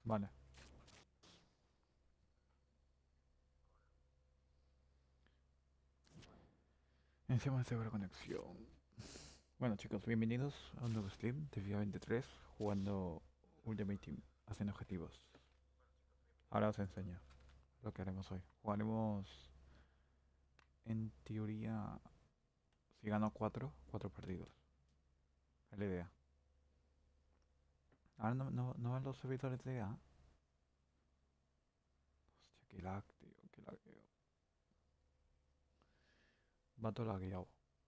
Vale. Encima de segura conexión. Bueno chicos, bienvenidos a un nuevo stream de FIFA 23 jugando Ultimate Team, haciendo objetivos. Ahora os enseño lo que haremos hoy. Jugaremos, en teoría, si gano 4 partidos. Es la idea. Ahora no van los servidores de EA. Hostia, qué lag, tío, qué lagueo. Va todo lagueado.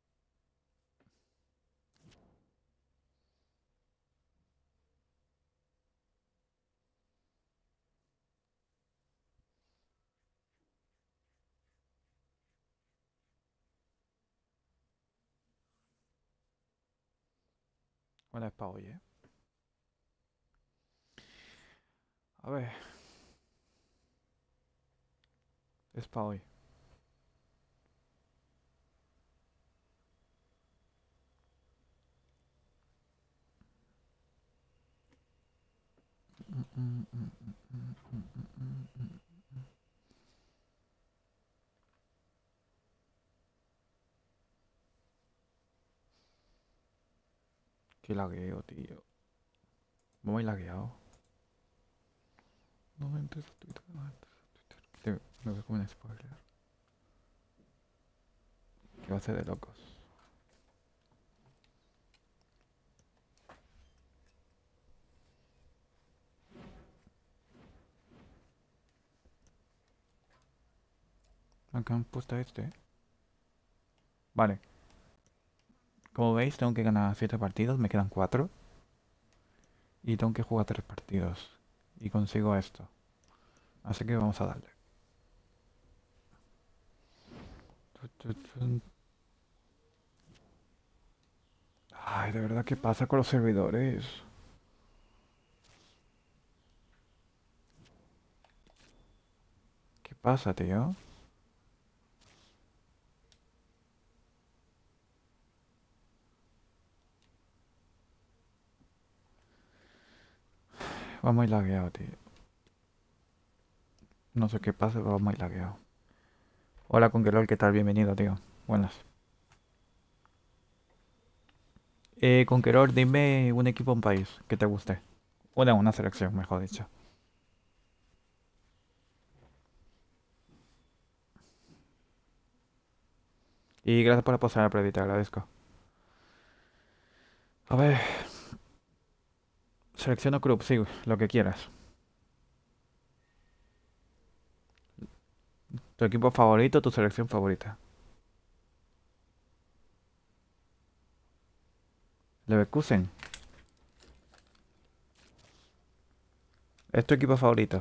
Bueno, es para hoy, ¿eh? A ver, es para hoy. Qué lagueo, tío. Muy lagueado. No entres a Twitter, no entres a Twitter. Me veo como un spoiler. Que va a ser de locos. Acá han puesto este. Vale. Como veis, tengo que ganar 7 partidos. Me quedan 4. Y tengo que jugar 3 partidos. Y consigo esto. Así que vamos a darle. Ay, de verdad, ¿qué pasa con los servidores? ¿Qué pasa, tío? Va muy lagueado, tío. No sé qué pasa, pero va muy lagueado. Hola, Conqueror, ¿qué tal? Bienvenido, tío. Buenas. Conqueror, dime un equipo, un país que te guste. Una selección, mejor dicho. Y gracias por apostar la predita, agradezco. A ver, selecciono club, sí, lo que quieras. Tu equipo favorito, tu selección favorita. Leverkusen. ¿Es tu equipo favorito?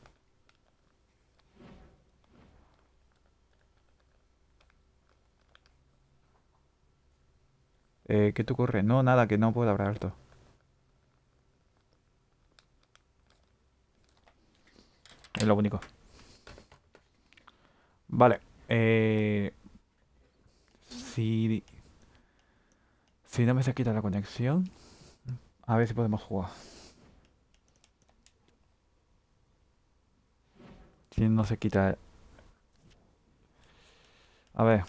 ¿Qué te ocurre? No, nada, que no puedo hablar alto. Es lo único. Vale. Eh, si, si no me se quita la conexión, a ver si podemos jugar. Si no se quita... A ver.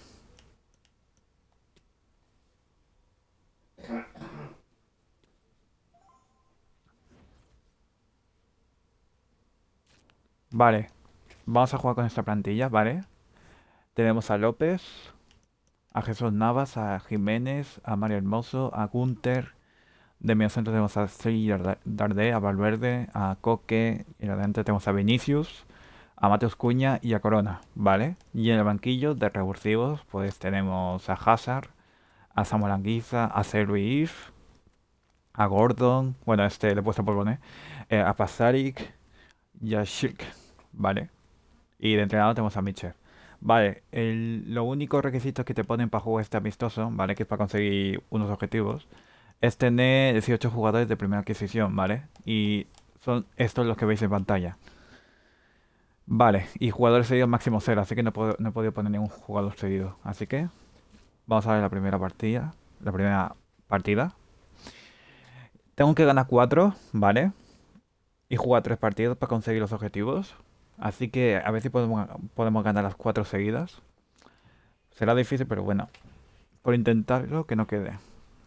Vale. Vamos a jugar con esta plantilla, ¿vale? Tenemos a López, a Jesús Navas, a Jiménez, a Mario Hermoso, a Gunter. De medio centro tenemos a Sergi Darder, a Valverde, a Coque. Y adelante tenemos a Vinicius, a Mateus Cuña y a Corona, ¿vale? Y en el banquillo de revulsivos, pues tenemos a Hazard, a Samuel Anguissa, a Servi, a Gordon, bueno, este le he puesto por poner, a Pasaric y a Shirk, ¿vale? Y de entrenador tenemos a Mitchell. Vale, lo único requisito que te ponen para jugar este amistoso, ¿vale? Que es para conseguir unos objetivos, es tener 18 jugadores de primera adquisición, ¿vale? Y son estos los que veis en pantalla. Vale, y jugadores seguidos máximo 0, así que no he podido poner ningún jugador seguido. Así que vamos a ver la primera partida. La primera partida. Tengo que ganar 4, ¿vale? y jugar 3 partidos para conseguir los objetivos. Así que a ver si podemos ganar las 4 seguidas. Será difícil, pero bueno, por intentarlo que no quede.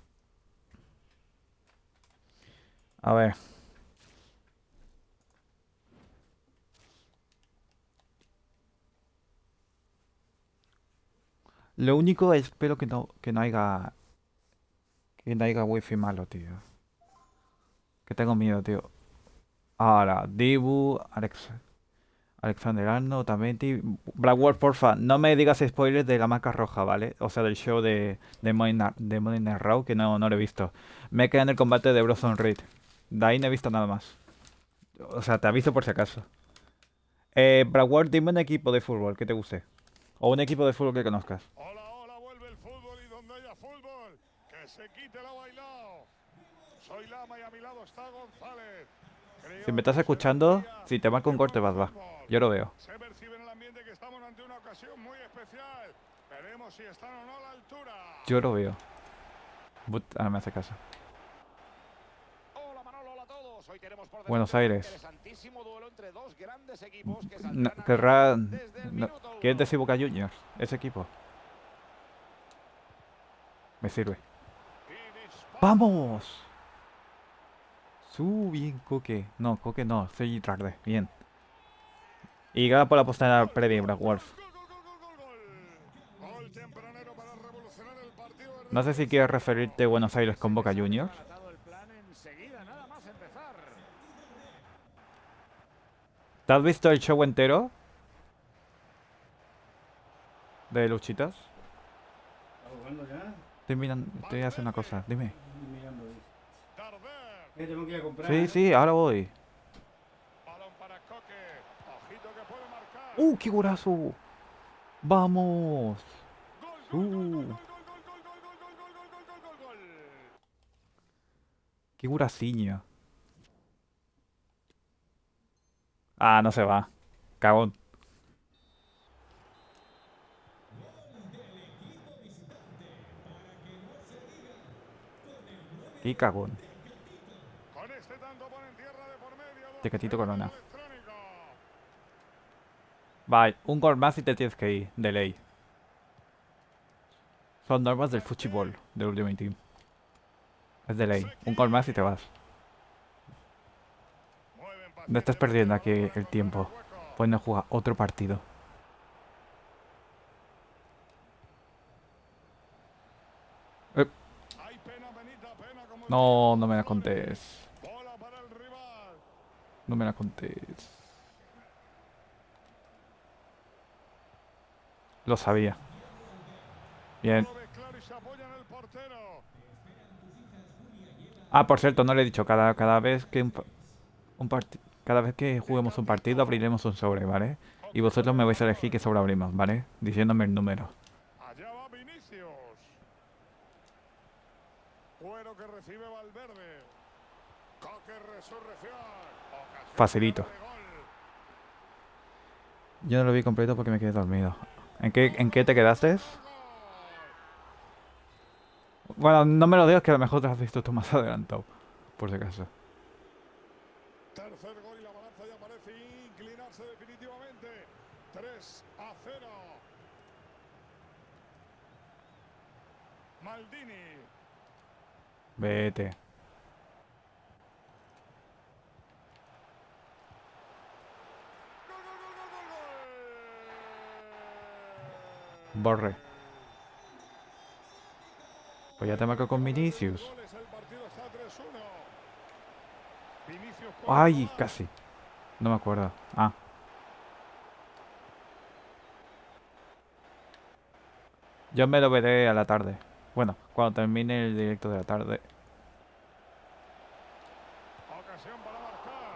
A ver. Lo único espero que no haya wifi malo, tío. Que tengo miedo, tío. Ahora, Dibu, Alexander Arnold, Otamendi. Blackboard, porfa, no me digas spoilers de la marca roja, ¿vale? O sea, del show de Money Night Raw, que no lo he visto. Me quedé en el combate de Bronson Reed. De ahí no he visto nada más. O sea, te aviso por si acaso. Blackboard, dime un equipo de fútbol que te guste. O un equipo de fútbol que conozcas. Hola, hola, vuelve el fútbol y donde haya fútbol, que se quite la bailao. Soy Lama y a mi lado está González. Si me estás escuchando, si te marco un corte, va. Yo lo veo. Se percibe en el ambiente que estamos ante una ocasión muy especial. Veremos si están o no a la altura. Yo lo veo. Ahora me hace caso. Hola Manolo, hola a todos. Hoy tenemos por Buenos Aires. interesantísimo duelo entre dos grandes equipos que ¿Quieres decir Boca Juniors? Ese equipo. Me sirve. ¡Vamos! Bien, Coque. No, Coque no. Soy tarde. Bien. Y gana por la postada previa, Black Wolf. No sé si quieres referirte a Buenos Aires con Boca Juniors. ¿Te has visto el show entero? ¿De Luchitas? ¿Estás jugando ya? Estoy mirando, estoy haciendo una cosa. Dime. Estoy mirando, dice. Tengo que ir a comprar. Sí, ahora voy. ¡Qué golazo! ¡Vamos! ¡Qué guraciña! Ah, no se va. Cagón. ¡Qué cagón! Tecatito Corona. Vale, un gol más y te tienes que ir, de ley. Son normas del fútbol, del Ultimate Team. Es de ley. Un gol más y te vas. No estás perdiendo aquí el tiempo. Pueden jugar otro partido. No me la contés. No me la contés. Lo sabía. Bien. Ah, por cierto, no le he dicho. Cada vez que cada vez que juguemos un partido abriremos un sobre, ¿vale? Y vosotros me vais a elegir qué sobre abrimos, ¿vale? Diciéndome el número. Allá va Vinicius. Cuero que recibe Valverde. Coque resurrección. Facilito. Yo no lo vi completo porque me quedé dormido. ¿En qué te quedaste? Bueno, no me lo digas que a lo mejor te has visto tú más adelantado. Por si acaso. Tercer gol y la balanza ya parece inclinarse definitivamente. 3-0. Maldini. Vete. Borre. Pues ya te marco con Vinicius. Ay, casi. No me acuerdo. Ah. Yo me lo veré a la tarde. Bueno, cuando termine el directo de la tarde. Ocasión para marcar.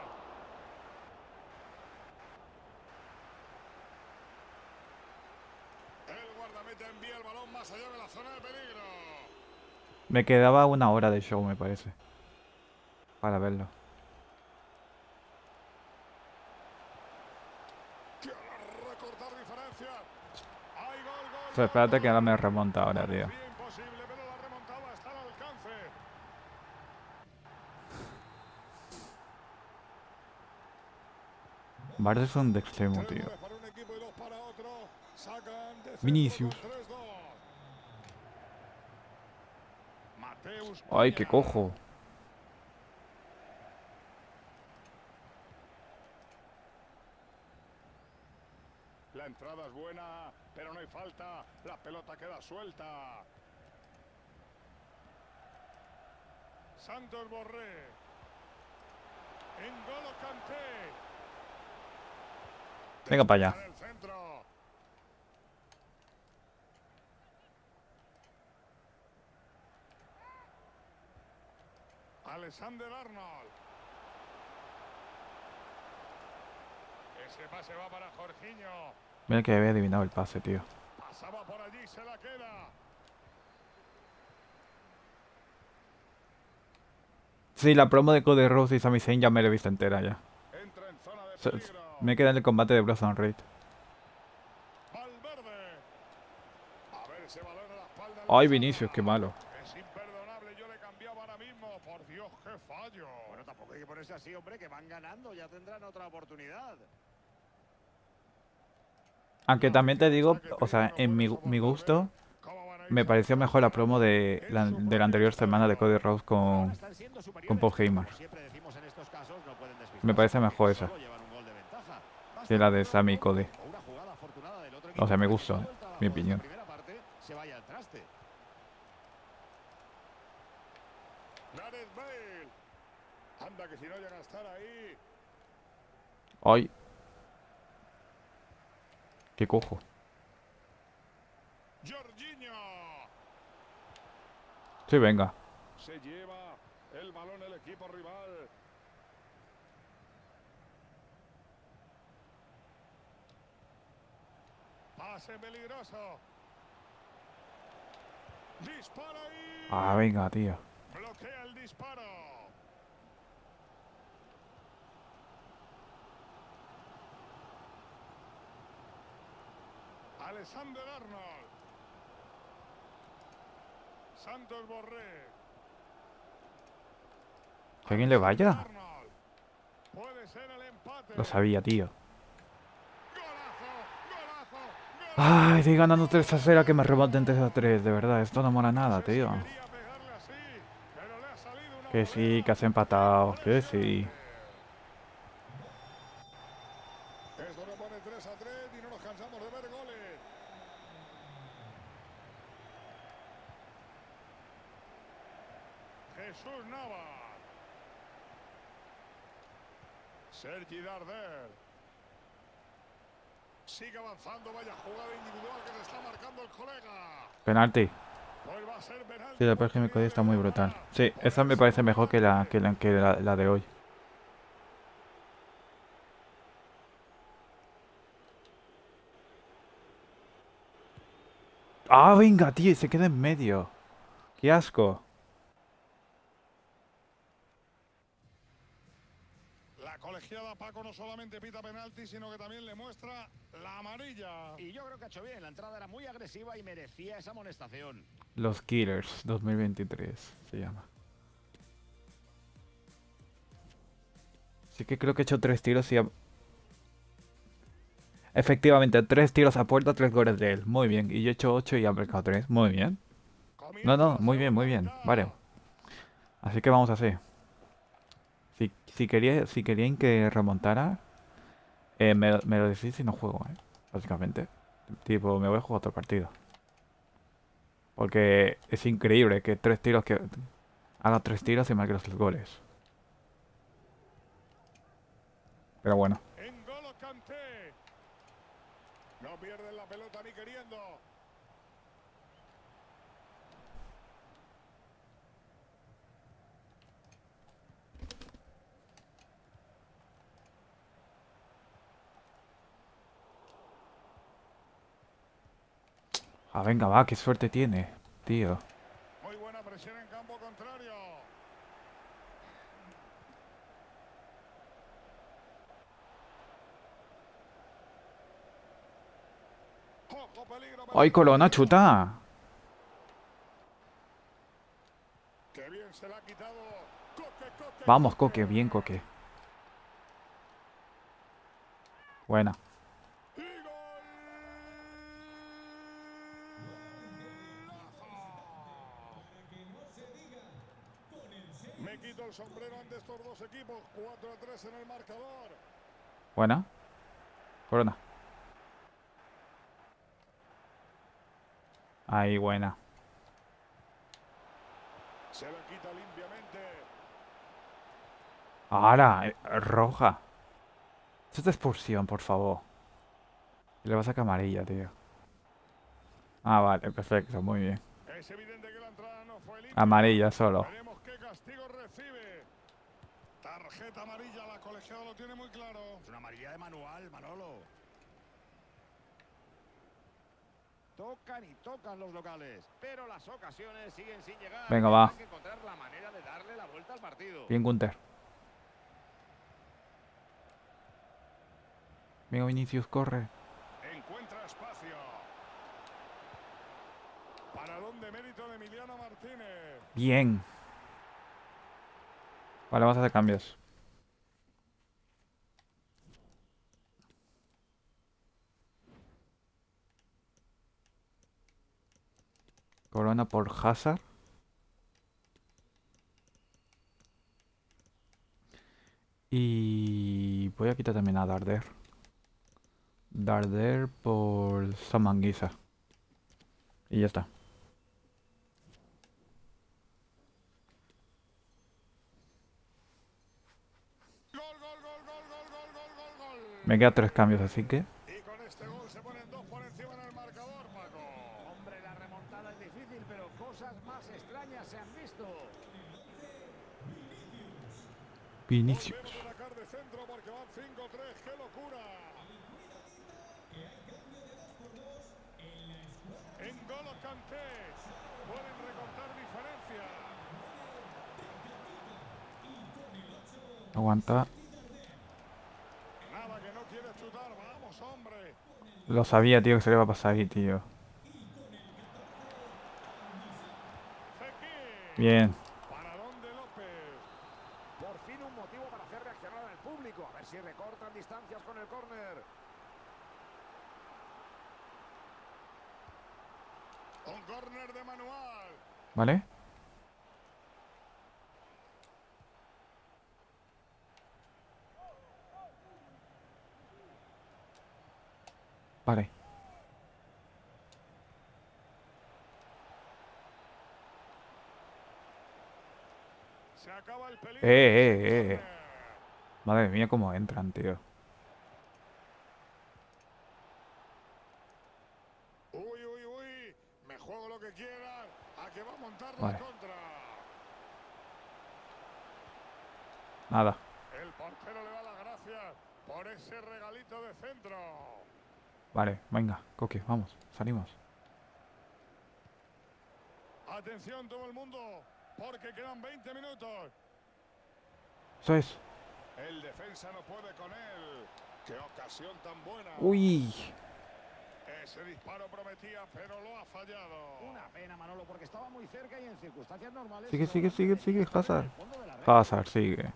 El guardameta envía el balón más allá de la zona de peligro. Me quedaba 1 hora de show, me parece. Para verlo. Espérate que ahora me remonta ahora, tío. Bardes son de extremo, tío. 3-9 para un equipo y 2 para otro. Sacan de centro Vinicius. con 3-2. Mateus Ay, qué Cunha. cojo. La entrada es buena, pero no hay falta. La pelota queda suelta. Santos Borré. N'Golo Kanté. Venga para allá. En el centro. Alexander Arnold. Ese pase va para Jorginho. Mira que había adivinado el pase, tío. Pasaba por allí, se la queda. Sí, la promo de Cody Rhodes y Sami Zayn ya me la he visto entera ya. Entra en zona de So- peligro. Me queda en el combate de Bronson Reed. Valverde. A ver ese balón a la espalda. de Ay, la Vinicius, qué Sala. malo. Es imperdonable, yo le cambiaba ahora mismo. Por Dios, qué fallo. Bueno, tampoco hay que ponerse así, hombre, que van ganando, ya tendrán otra oportunidad. Aunque también te digo, o sea, en mi gusto, ¿Cómo van a me irse pareció a mejor la promo de la anterior semana de Cody Rhodes Ahora con... están siendo superiores, con Paul pero Heyman. como siempre decimos en estos casos, no pueden despistarse, Me parece porque mejor esa solo llevan un gol de ventaja. Basta que la un de error Sami y Cody. o una jugada afortunada del otro O equipo sea, me para que gusta, la vuelta a mi juego de esta opinión. primera parte se vaya al traste. Gareth Bale. Anda, que si no llega a estar ahí. Ay. Qué cojo. Jorginho. Sí, venga. Se lleva el balón el equipo rival. Pase peligroso. Dispara ahí. Ah, venga, tío. Bloquea el disparo. Alexander Arnold. Santos Borré. Que alguien le vaya. Arnold. Puede ser el empate. Lo sabía, tío. Golazo, golazo, golazo. Ay, estoy ganando 3-0, que me reboten 3-3. De verdad, esto no mola nada, tío. Quería pegarle así, pero le ha salido una Que sí, volea que has empatado. Que sí. Esto nos pone 3-3 y no nos cansamos de ver goles. Jesús Navas. Sergi Darder. Sigue avanzando, vaya jugada individual que se está marcando el colega. Penalti. Pues va a ser penalti. Sí, la página de Cody está muy brutal. Sí, esa me parece mejor que la de hoy. Ah, venga, tío, y se queda en medio. Qué asco. La colegiada Paco no solamente pita penalti, sino que también le muestra la amarilla. Y yo creo que ha hecho bien, la entrada era muy agresiva y merecía esa amonestación. Los Killers 2023 se llama. Sí que creo que he hecho 3 tiros y... Efectivamente, 3 tiros a puerta, 3 goles de él. Muy bien. Y yo he hecho 8 y ha marcado 3. Muy bien. No, no, muy bien, muy bien. Vale. Así que vamos así. Si querían que remontara, me lo decís y no juego, básicamente. Tipo, me voy a jugar otro partido. Porque es increíble que 3 tiros que... Haga 3 tiros y marque los 3 goles. Pero bueno. N'Golo Kanté. No pierden la pelota ni queriendo. Ah, venga, va, qué suerte tiene, tío. Muy buena presión en campo contrario. Ojo, peligro. ¡Ay, Corona, chuta! Qué bien se la ha quitado. Coque, Coque, Vamos, Coque, bien, Coque. Buena. ¡Y golazo! Me quito el sombrero ante estos dos equipos. 4-3 en el marcador. Buena. Corona. Ahí, buena. Se la quita limpiamente. Ahora, roja. Esto es expulsión, por favor. Le va a sacar amarilla, tío. Ah, vale, perfecto, muy bien. Es evidente que la entrada no fue limpia. Amarilla solo. Veremos qué castigo recibe. Tarjeta amarilla, la colegiada lo tiene muy claro. Es una amarilla de manual, Manolo. Tocan y tocan los locales, pero las ocasiones siguen sin llegar. Venga, va. Tendrán que encontrar la manera de darle la vuelta al partido. Bien, Gunter. Venga, Vinicius, corre. Encuentra espacio. Paradón de mérito de Emiliano Martínez. Bien. Vale, vamos a hacer cambios. Corona por Hazard. Y voy a quitar también a Darder. Darder por Samanguisa. Y ya está. Gol, gol, gol, gol, gol, gol, gol, gol, gol. Me quedan 3 cambios, así que... Y con este gol se ponen 2 por encima en el marcador, Paco. Hombre, la remontada es difícil, pero cosas más extrañas se han visto. Vinicius. Volvemos a atacar de centro porque van 5-3. ¡Qué locura! En Golo Kanté. Pueden recortar diferencia. Aguanta. Nada, que no quiere chutar. Vamos, hombre. Lo sabía, tío, que se le va a pasar ahí, tío. Fekir. Bien. Paradón de López. Por fin un motivo para hacer reaccionar al público. A ver si recortan distancias con el córner. Un córner de manual. ¿Vale? Vale. Se acaba el peligro. Eh. Madre mía, cómo entran, tío. Uy, uy, uy. Me juego lo que quieran. A que va a montar Vale. la contra. Nada. El portero le da las gracias por ese regalito de centro. Vale, venga, Coque, vamos, salimos. Atención todo el mundo, porque quedan 20 minutos. Eso es. El defensa no puede con él. ¡Qué ocasión tan buena! Uy. Ese disparo prometía, pero lo ha fallado. Una pena, Manolo, porque estaba muy cerca y en circunstancias normales... Sigue, sigue, sigue, sigue, estar en Hazard. el fondo de la red. Hazard, sigue.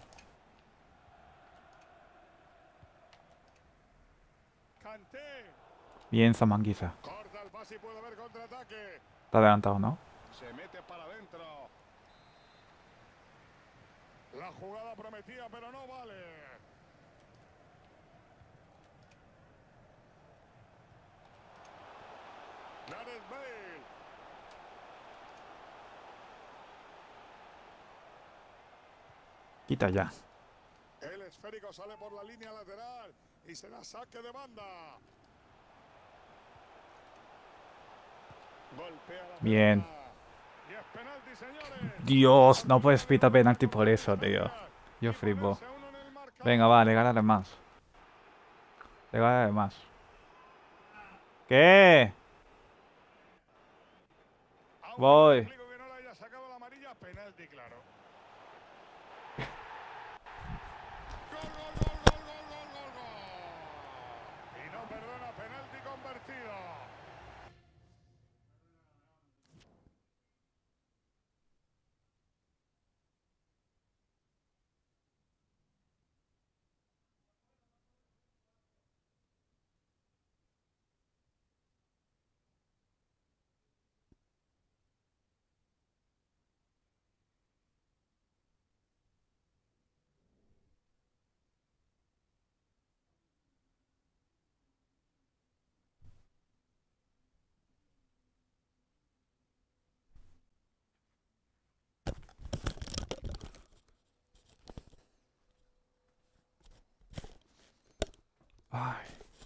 Kanté. Bien, Samanguisa. Corta el pase y puede haber contraataque. Está adelantado, ¿no? Se mete para adentro. La jugada prometía, pero no vale. Gareth Bale. Quita ya. El esférico sale por la línea lateral y será saque de banda. Golpea la Bien. pelota. Y es penalti, señores. Dios, no puedes pitar penalti por eso, tío. Yo Y flipo. ponerse uno en el marcador. Venga, va, regálale más. Regálale más. ¿Qué? Aunque Voy. me explico que no le haya sacado la amarilla, penalti, claro. Gol, gol, gol, gol, gol, gol, gol, gol. Y no perdona, penalti convertido. Ay.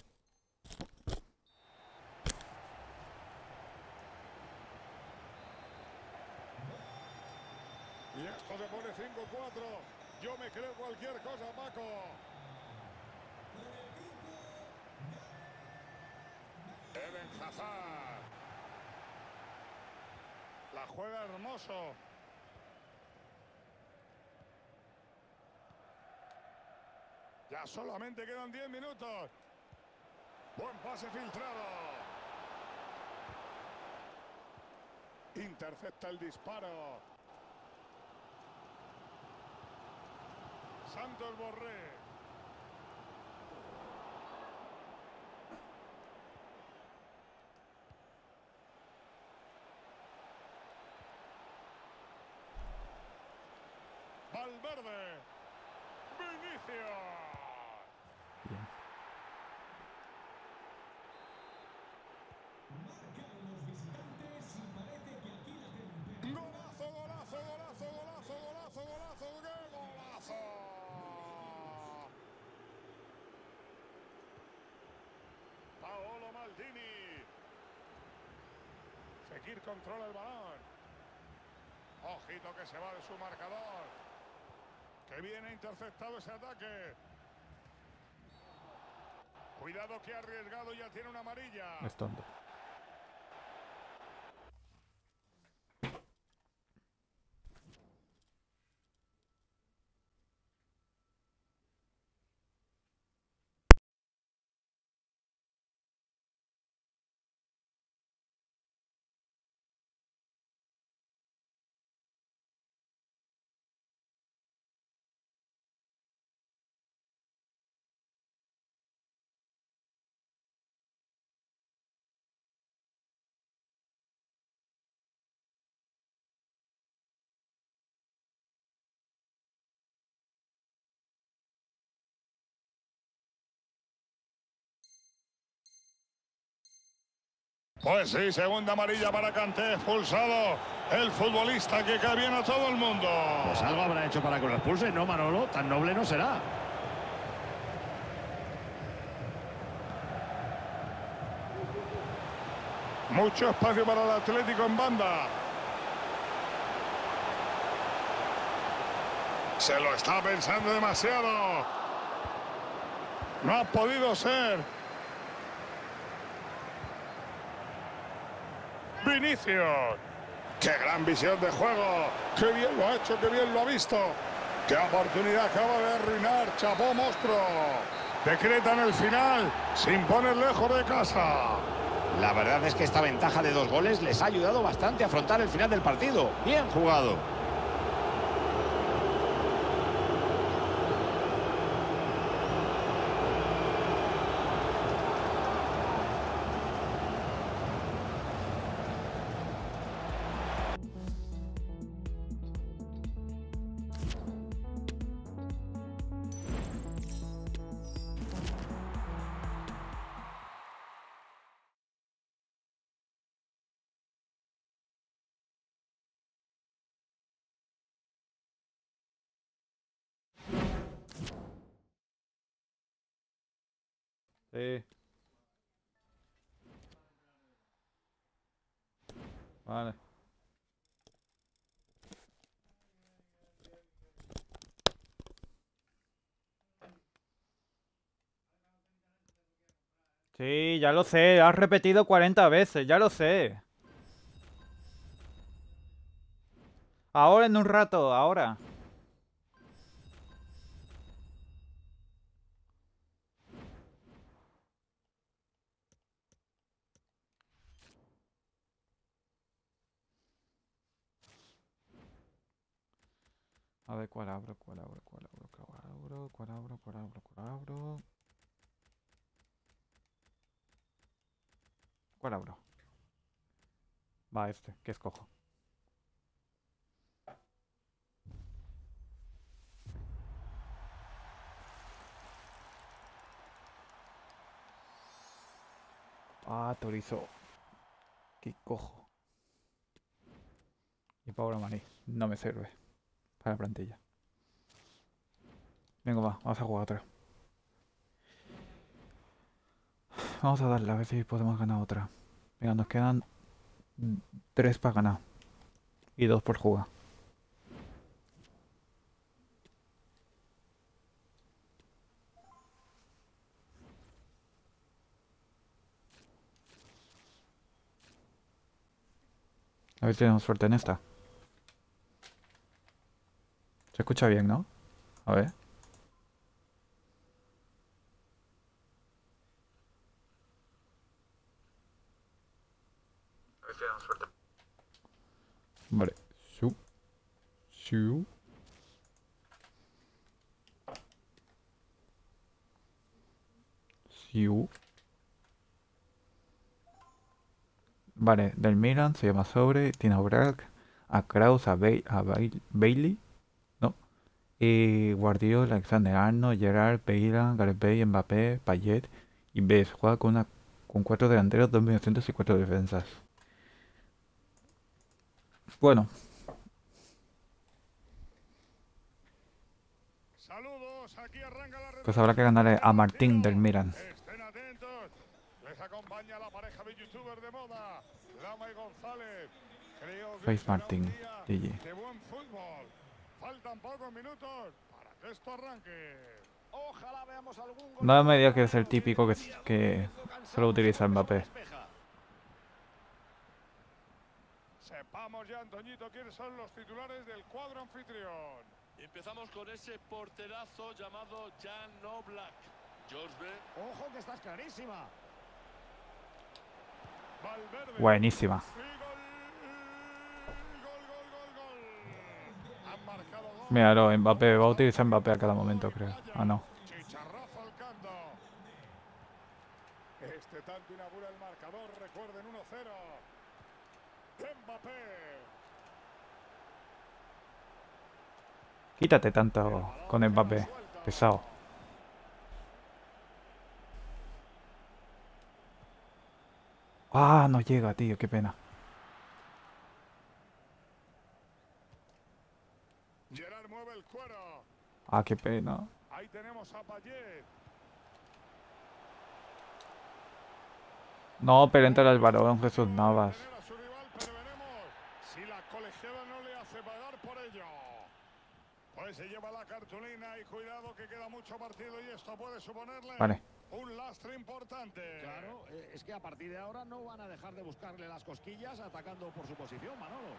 Y esto se pone 5-4. Yo me creo cualquier cosa, Paco. Eden Hazard. La juega hermoso. Ya solamente quedan 10 minutos. Buen pase filtrado. Intercepta el disparo. Santos Borré. Valverde. Vinicius. Bien. Golazo, golazo, golazo, golazo, golazo, golazo, ¡qué golazo! Paolo Maldini. Fekir controla el balón. Ojito que se va de su marcador. Que viene interceptado ese ataque. Cuidado que ha arriesgado, ya tiene una amarilla. Es tonto. Pues sí, segunda amarilla para Kanté, expulsado el futbolista que cae bien a todo el mundo. Pues algo habrá hecho para que lo expulse, ¿no, Manolo? Tan noble no será. Mucho espacio para el Atlético en banda. Se lo está pensando demasiado. No ha podido ser. Vinicius. ¡Qué gran visión de juego! ¡Qué bien lo ha hecho, qué bien lo ha visto! ¡Qué oportunidad acaba de arruinar! ¡Chapó, monstruo! Decretan el final sin poner lejos de casa. La verdad es que esta ventaja de 2 goles les ha ayudado bastante a afrontar el final del partido. Bien jugado. Sí. Vale. Sí, ya lo sé, has repetido 40 veces, ya lo sé. Ahora en un rato, ahora. A ver, ¿cuál abro? ¿Cuál abro? ¿Cuál abro? ¿Cuál abro? ¿Cuál abro? ¿Cuál abro? ¿Cuál abro? ¿Cuál abro? Va, este, ¿qué escojo? Ah, Torizo. ¿Qué cojo? Y Pablo Maní. No me sirve para la plantilla. Venga, va, vamos a jugar otra. vamos a darle a ver si podemos ganar otra. Venga, nos quedan 3 para ganar. Y 2 por jugar. A ver si tenemos suerte en esta. Se escucha bien, ¿no? A ver. A ver si tenemos suerte. Vale. Su. Su. Siu. Vale, del Milan se llama Sobre, tiene a Brack, a Kraus, a Bailey, ¿no? Y Guardiola, Alexander Arnold, Gerrard, Bale, Gareth Bale, Mbappé, Payet y ves, juega con 4 delanteros, 2 mediocentros y 4 defensas. Bueno, Saludos, aquí arranca la pues habrá que ganarle a Martín del Milan. Estén atentos. Les acompaña la pareja de youtubers de moda, Lama y González. Creo que Face será un Martín, día GG. de buen fútbol. Faltan pocos minutos para que esto arranque. Ojalá veamos algún gol. No me digas que es el típico que solo utiliza Mbappé. Sepamos ya, Antoñito, quiénes son los titulares del cuadro anfitrión. Empezamos con ese porterazo llamado Jan Oblak. George B. Ojo que estás clarísima. Valverde. Buenísima. Y gol. Han marcado gol. Míralo, Mbappé, va a utilizar Mbappé a cada momento, creo. Ah, no. Chicharrazo al canto. Este tanto inaugura el marcador, recuerden 1-0. Mbappé. Quítate tanto con Mbappé. Pesado. Ah, no llega, tío, qué pena. Gerard mueve el cuero. Ah, qué pena. Ahí tenemos a Payet. No, pero entra el varón Jesús Navas. Tener a su rival, pero veremos si la colegiada no le hace pagar por ello. Pues se lleva la cartulina y cuidado que queda mucho partido y esto puede suponerle Vale. un lastre importante. Claro, es que a partir de ahora no van a dejar de buscarle las cosquillas atacando por su posición, Manolo.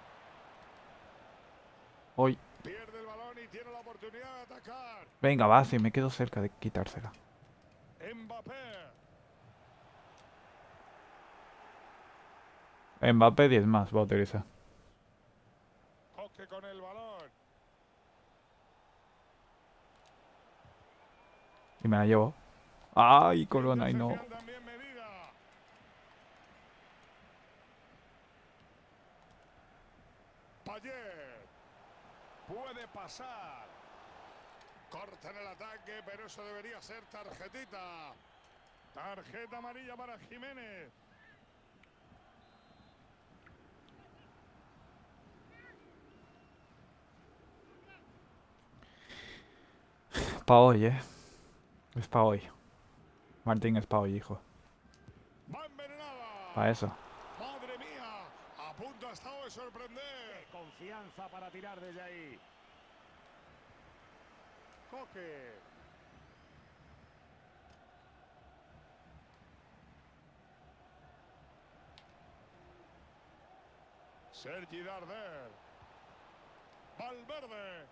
Hoy. Pierde el balón y tiene la oportunidad de atacar. Venga, va, si me quedo cerca de quitársela. Mbappé 10 más va a utilizar. Toque con el balón. Y me la llevo. ¡Ay, Corona! Y no. Intercepción también medida. Payet. Puede pasar. Corta en el ataque, pero eso debería ser tarjetita. Tarjeta amarilla para Jiménez. Pa' hoy, Es pa' hoy. Martín es pa' hoy, hijo. Va envenenada. Pa' eso. Madre mía. A punto ha estado de sorprender. Confianza para tirar desde ahí. Coque. Sergi Darder. Valverde.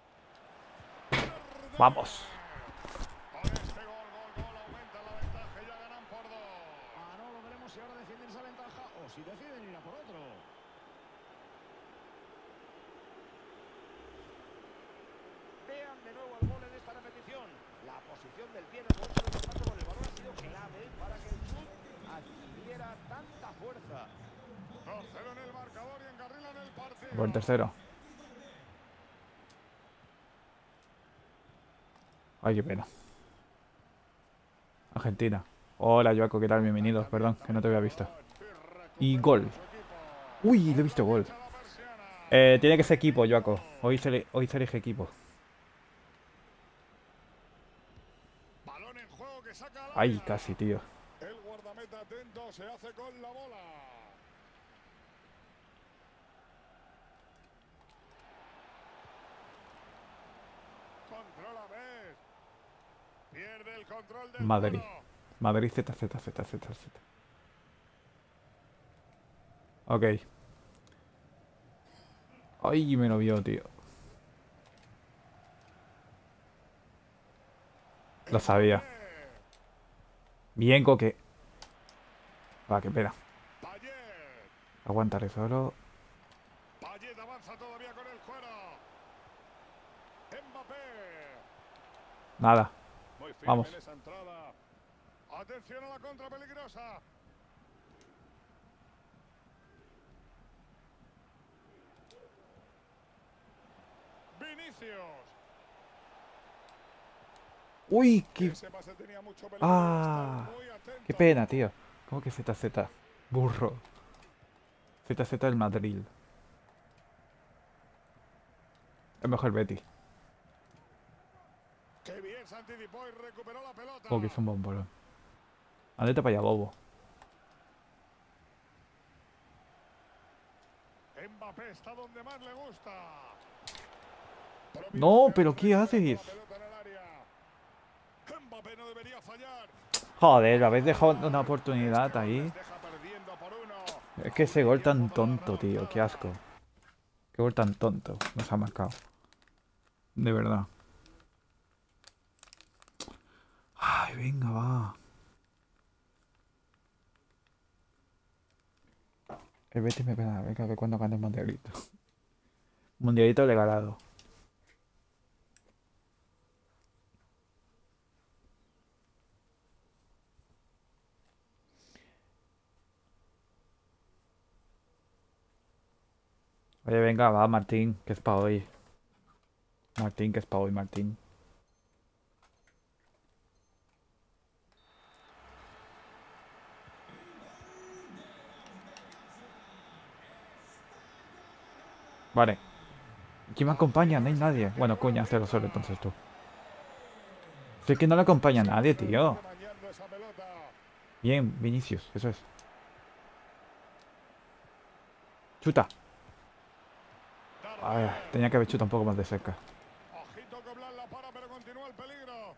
Vamos. Con este gol aumenta la ventaja y ya ganan por 2. Manolo, veremos si ahora defienden esa ventaja o si deciden ir a por otro. Vean de nuevo el gol en esta repetición. La posición del pie en el momento de contacto con el balón ha sido clave para que el chut adquiriera tanta fuerza. 2-0 en el marcador y encarrilan el partido. Por el tercero. Ay, qué pena. Argentina. Hola, Joaco, ¿qué tal? Bienvenido. Perdón, que no te había visto. Y gol. Uy, le he visto gol. Tiene que ser equipo, Joaco. Hoy se elige equipo. Balón en juego que saca al Ay, área. casi, tío. El guardameta atento se hace con la bola. Controla, ves. Pierde el control del Madrid. juego. Madrid Z, Z, Z, Z, Z. Ok. Ay, me lo vio, tío. Lo sabía. Bien, Coque. Va, qué pena. Payet. Aguantaré solo. Payet avanza todavía con el cuero. Mbappé. Nada. Muy firme Vamos. en esa entrada. Atención a la contra peligrosa. Vinicius. Uy, qué... Ese pase tenía mucho peligro. Ah, Estar muy atento. qué pena, tío. ¿Cómo que Z, Z? Burro. Z, Z del Madrid. Es mejor Betty. Qué bien se anticipó y recuperó la pelota. Como que es un bombolón. Andate para allá, bobo. Mbappé está donde más le gusta. No, pero ¿qué haces? La pelota en el área. Mbappé no debería fallar. Joder, lo habéis dejado una oportunidad ahí. Les deja perdiendo por 1. Es que ese gol tan tonto, tío. Qué asco. Qué gol tan tonto nos ha marcado. De verdad. Ay, venga, va. El Betis me pena. Venga, a ver cuándo gana el mundialito. Mundialito regalado. Oye, venga, va, Martín, que es para hoy. Martín, que es para hoy, Martín. Vale. ¿Quién me acompaña? No hay nadie. Bueno, coña, hazlo solo entonces tú. Si es que no le acompaña a nadie, tío. Amañando esa pelota. Bien, Vinicius, eso es. Chuta. Ay, tenía que haber chutado un poco más de cerca. Ojito que Blas la para, pero continúa el peligro.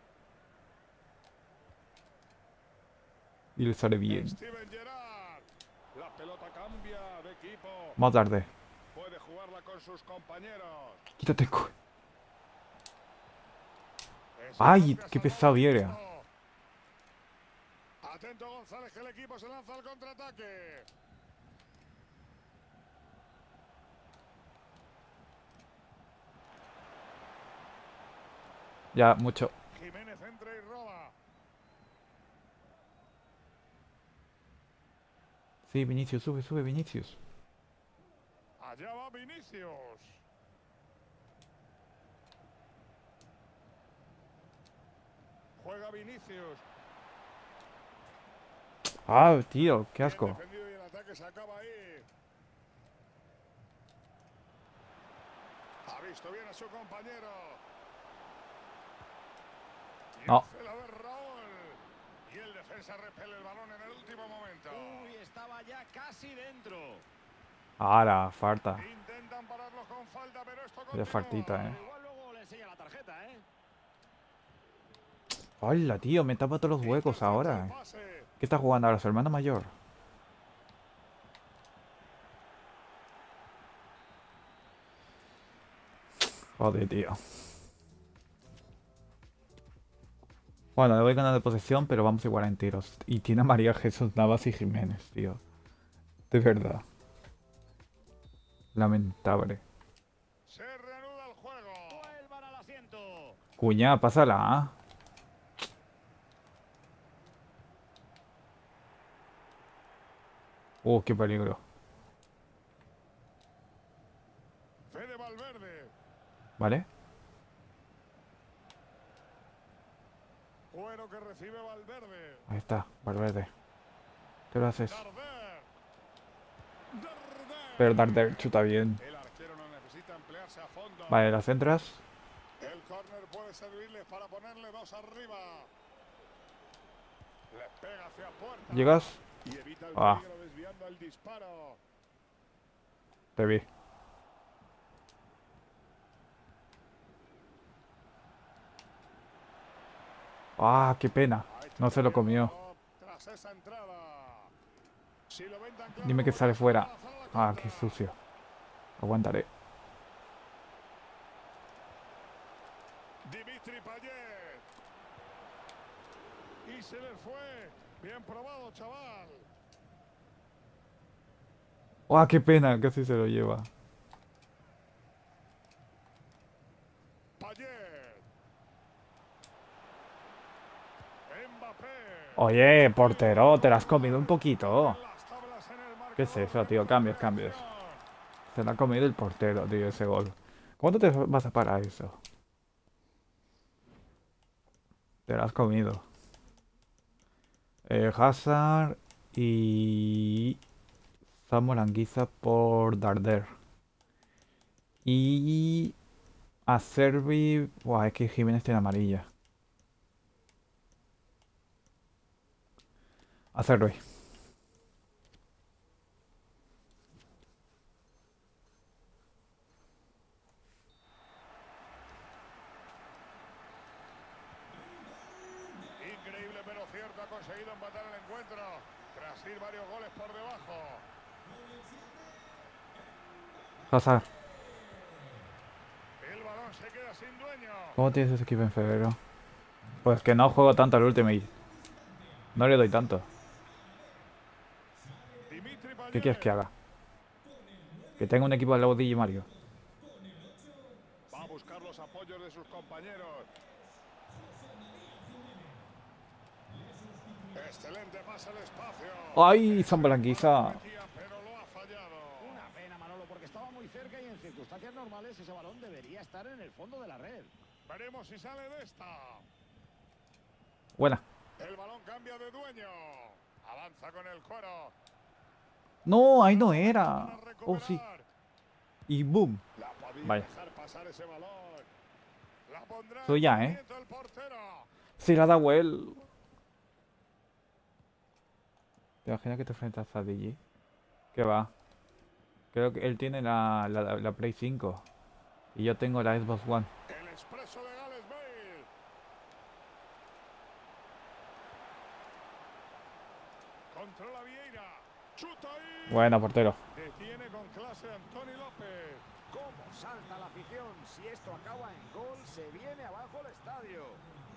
Y le sale bien. Steven Gerrard. La pelota cambia de equipo. Más tarde. Puede jugarla con sus compañeros. Quítate. Esa Ay, cambia qué salva pesado al viene. equipo. Atento González, que el equipo se lanza al contraataque. Ya, mucho. Jiménez entra y roba. Sí, Vinicius, sube, sube, Vinicius. Allá va Vinicius. Juega Vinicius. Ah, tío, qué Bien asco. defendido y el ataque se acaba ahí. Ha visto bien a su compañero. Y No. hace la de Raúl. Y el defensa repele el balón en el último momento. Uy, estaba ya casi dentro. Ahora, falta. Intentan pararlo con falta, pero esto Ya continúa. faltita, Igual luego le enseña la tarjeta, ¿eh? Hola, tío, me tapa todos los huecos Intercepta ahora. el pase. ¿Qué está jugando ahora su hermano mayor? Joder, tío. Bueno, le voy ganando de posesión, pero vamos igual en tiros. Y tiene a María Jesús Navas y Jiménez, tío. De verdad. Lamentable. Se reanuda el juego. Vuelvan al asiento. Cuña, pásala, ¿ah? Qué peligro. Fede Valverde. ¿Vale? Cuero que recibe Valverde. Ahí está, Valverde. ¿Qué lo haces? Darder. Pero Darder chuta bien. El arquero no necesita emplearse a fondo. Vale, las entras. El córner puede servirles para ponerle 2 arriba. Le Pega hacia puerta. ¿Llegas? Y evita el Ah. peligro desviando el disparo. Te vi. Ah, qué pena. Ha hecho No se lo bien comió. tras esa entrada. Si lo ven tan claro Dime que como sale que fuera. van a lanzar a la Ah, contra. qué sucio. Aguantaré. Dimitri Payet. Y se le fue. Bien probado, chaval. Ah, qué pena. Casi se lo lleva. Payet. Mbappé. Oye, portero, te lo has comido un poquito. Las tablas en el ¿Qué es marcador eso, de tío? Cambios, cambios. Se lo ha comido el portero, tío, ese gol. ¿Cuánto te vas a parar eso? Te lo has comido. Hazard y Samuel Anguissa por Darder. Y a Servi... Buah, es que Jiménez tiene amarilla. A Servi. Increíble pero cierto, ha conseguido empatar el encuentro tras ir varios goles por debajo. Hazard. El balón se queda sin dueño. ¿Cómo tienes ese equipo en febrero? Pues que no juego tanto al Ultimate. No le doy tanto. Dimitri ¿Qué quieres que Payet haga? Que tenga un equipo al lado de Di Mario. va a buscar los apoyos de sus compañeros. Excelente pase al espacio. ¡Ay, Samuel Anguissa! Pero lo ha fallado. Una pena, Manolo, porque estaba muy cerca y en circunstancias normales ese balón debería estar en el fondo de la red. Veremos si sale de esta. Buena. El balón cambia de dueño. Avanza con el cuero. No, ahí no era. Para Oh, sí. recuperar. Y boom. La podía Vaya. dejar pasar ese balón. La pondrá en Suya, ¿eh? movimiento el portero. Sí, la da él. ¿Te imaginas que te enfrentas a DJ? ¿Qué va? Creo que él tiene la Play 5. Y yo tengo la Xbox One. El expreso de Gales Bale. Controla Vieira. Chuta ahí. Bueno, portero. Detiene con clase Antoni López. ¿Cómo salta la afición? Si esto acaba en gol, se viene abajo el estadio.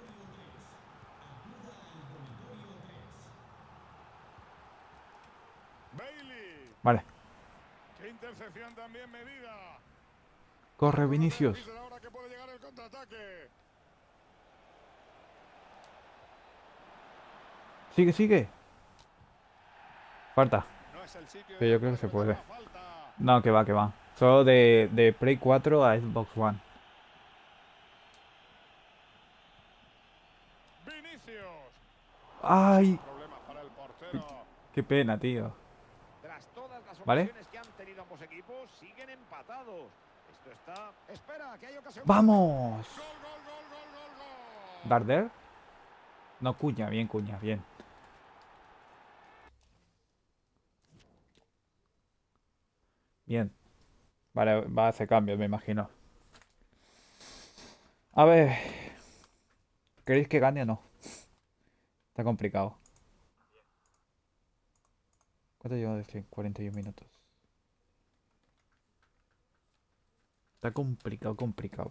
Bailey. Vale. Qué intercepción también medida. Corre, Vinicius. Ahora que puede llegar el contraataque. Sigue, sigue. Falta. No es el sitio. Pero yo creo que se puede. Falta. No, que va, que va. Solo de Play 4 a Xbox One. Vinicius. ¡Ay! Problemas para el portero. Qué pena, tío. Tras todas las ¿Vale? ocasiones que han tenido ambos equipos, siguen empatados. Esto está... Espera, que hay ocasión. ¡Vamos! Gol, gol, gol, gol, gol, gol. ¿Darder? No, Cuña, bien. Bien. Vale, va a hacer cambios, me imagino. A ver. ¿Queréis que gane o no? Está complicado. ¿Cuánto lleva de stream? 41 minutos. Está complicado.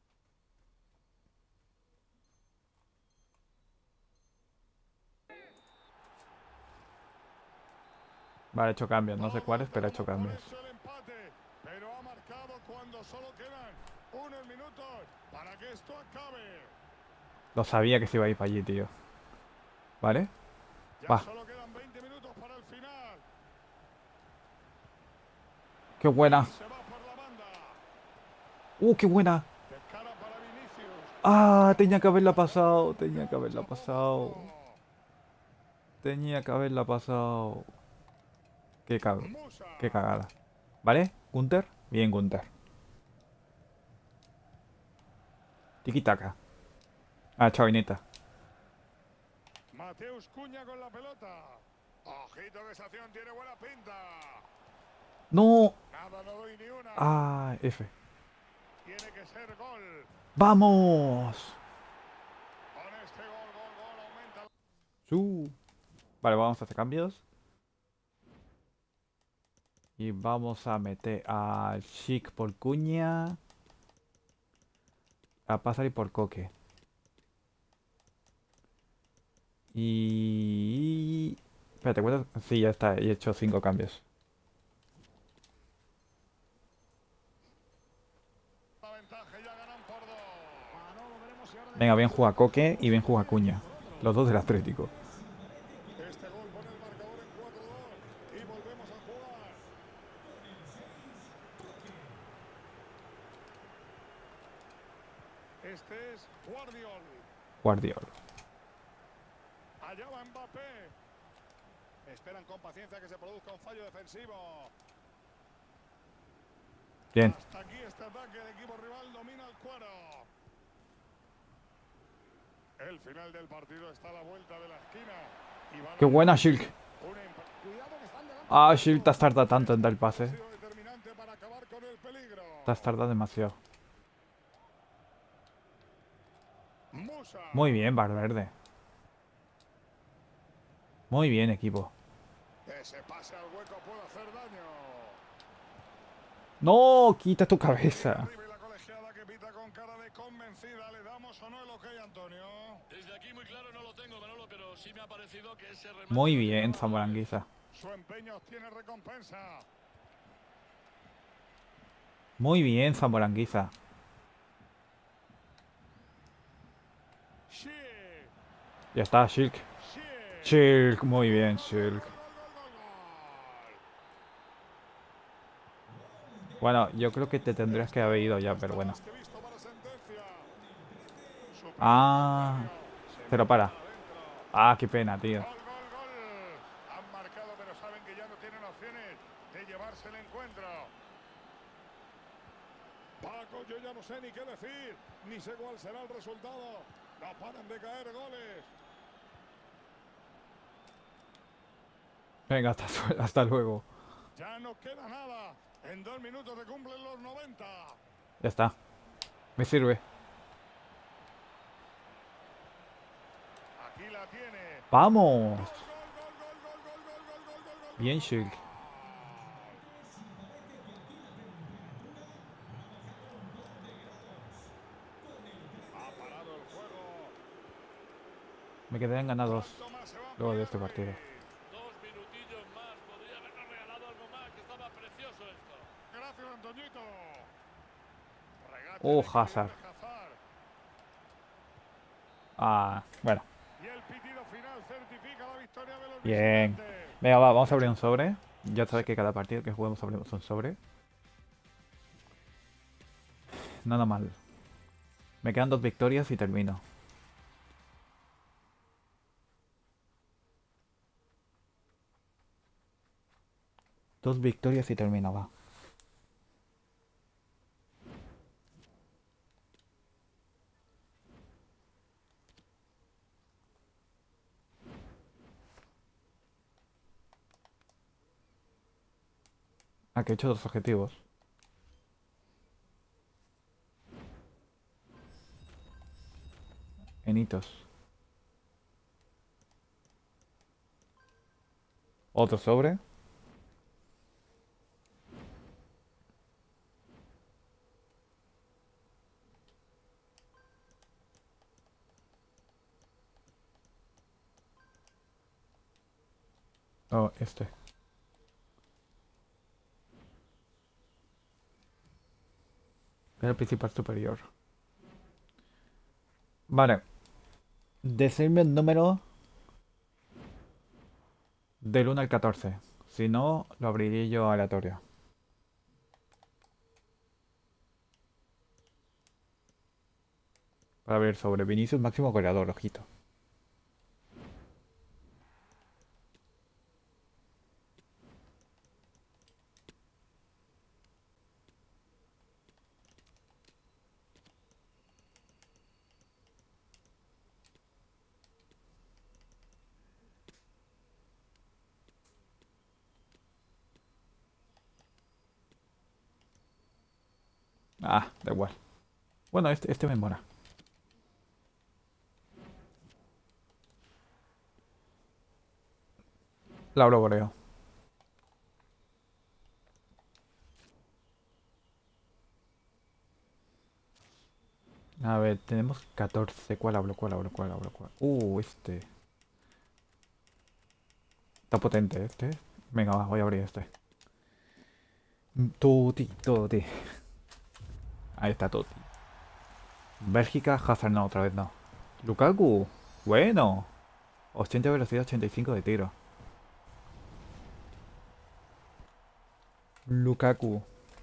Vale, he hecho cambios. No sé cuáles, pero he hecho cambios. Por eso el empate, pero ha marcado cuando solo quedan unos minutos para que esto acabe. Lo sabía que se iba a ir para allí, tío. ¿Vale? Ya Va. solo quedan 20 minutos para el final. ¡Qué buena! Se va por la banda. ¡Qué buena! Descara para Vinicius. ¡Ah! Tenía que haberla pasado. Tenía que haberla pasado. Qué cabrón. Musa. Qué cagada. ¿Vale? ¿Gunter? Bien, Gunter. Tiki-taka. Ah, chavineta. Mateus Cuña con la pelota. Ojito que esa acción tiene buena pinta. ¡No! Nada, no doy ni una. Ah, F. Tiene que ser gol. ¡Vamos! Con este gol aumenta. Vale, vamos a hacer cambios. Y vamos a meter a Chic por Cuña. A Pasari por Coque. Y... Espérate, ¿cuántos? Sí, ya está. He hecho 5 cambios. La ventaja, ya ganan por 2. Manolo, veremos si ahora Venga, bien juega Coque y bien juega Cuña. Los dos del Atlético. Este gol pone el marcador en 4-2 y volvemos a jugar. Este es Guardiol. Guardiola. Allá va Mbappé. Esperan con paciencia que se produzca un fallo defensivo. Bien. Hasta aquí este ataque del equipo rival domina el cuero. El final del partido está a la vuelta de la esquina. Y van ¡Qué a buena, Shilk! un empate. cuidado que están delante. Ah, Shilk, te has tardado tanto en dar el Ha pase. sido determinante para acabar con el peligro. Te has tardado demasiado. Musa. Muy bien, Valverde. Muy bien, equipo. Ese pase al hueco puede hacer daño. ¡No! ¡Quita tu cabeza! Arriba y la colegiada que pita con cara de convencida. ¿Le damos o no el ok, Antonio? Desde aquí muy claro no lo tengo, Manolo, pero sí me ha parecido que ese remate... Muy bien, Zamoranguiza. Su empeño obtiene recompensa. Muy bien, Zamoranguiza. Sí. Ya está, Shilk. Sí. Shilk, muy bien, Shilk. Bueno, yo creo que te tendrías que haber ido ya, pero bueno. Más que visto para sentencia. Su Ah, se pero para. mete adentro. Ah, qué pena, tío. Gol. Han marcado, pero saben que ya no tienen opciones de llevarse el encuentro. Paco, yo ya no sé ni qué decir, ni sé cuál será el resultado. No paran de caer goles. Venga, hasta luego. Ya no queda nada. En 2 minutos se cumplen los 90. Ya está. Me sirve. Aquí la tiene. ¡Vamos! Gol. Bien, Shilk. Ha parado el juego. Me quedarían ganados ¿Cuánto más se va a luego de este ampliar? partido. 2 minutillos más, podría habernos regalado algo más, que estaba precioso esto. Gracias, Antoñito. Regate Oh, de Kylian Hazard. Hazard. Ah, bueno. Y el pitido final certifica la victoria de los Bien. visitantes. Venga, va, vamos a abrir un sobre. Ya sabes que cada partido que juguemos abrimos un sobre. Nada mal. Me quedan 2 victorias y termino. Dos victorias y termino, va. Aquí he hecho 2 objetivos. En hitos. Otro sobre. Oh, este. El principal superior. Vale. Decidme el número del 1 al 14. Si no, lo abriré yo aleatorio. Para ver sobre Vinicius máximo goleador, ojito. Ah, da igual. Bueno, este me mola. Lauro Boreo. A ver, tenemos 14. ¿Cuál hablo? ¿Cuál hablo? ¿Cuál hablo? ¿Cuál? Este. Está potente este. Venga, va, voy a abrir este. Toti, Toti. Ahí está Toti. Bélgica, Hazard no, otra vez no. Lukaku, bueno. 80 de velocidad, 85 de tiro. Lukaku.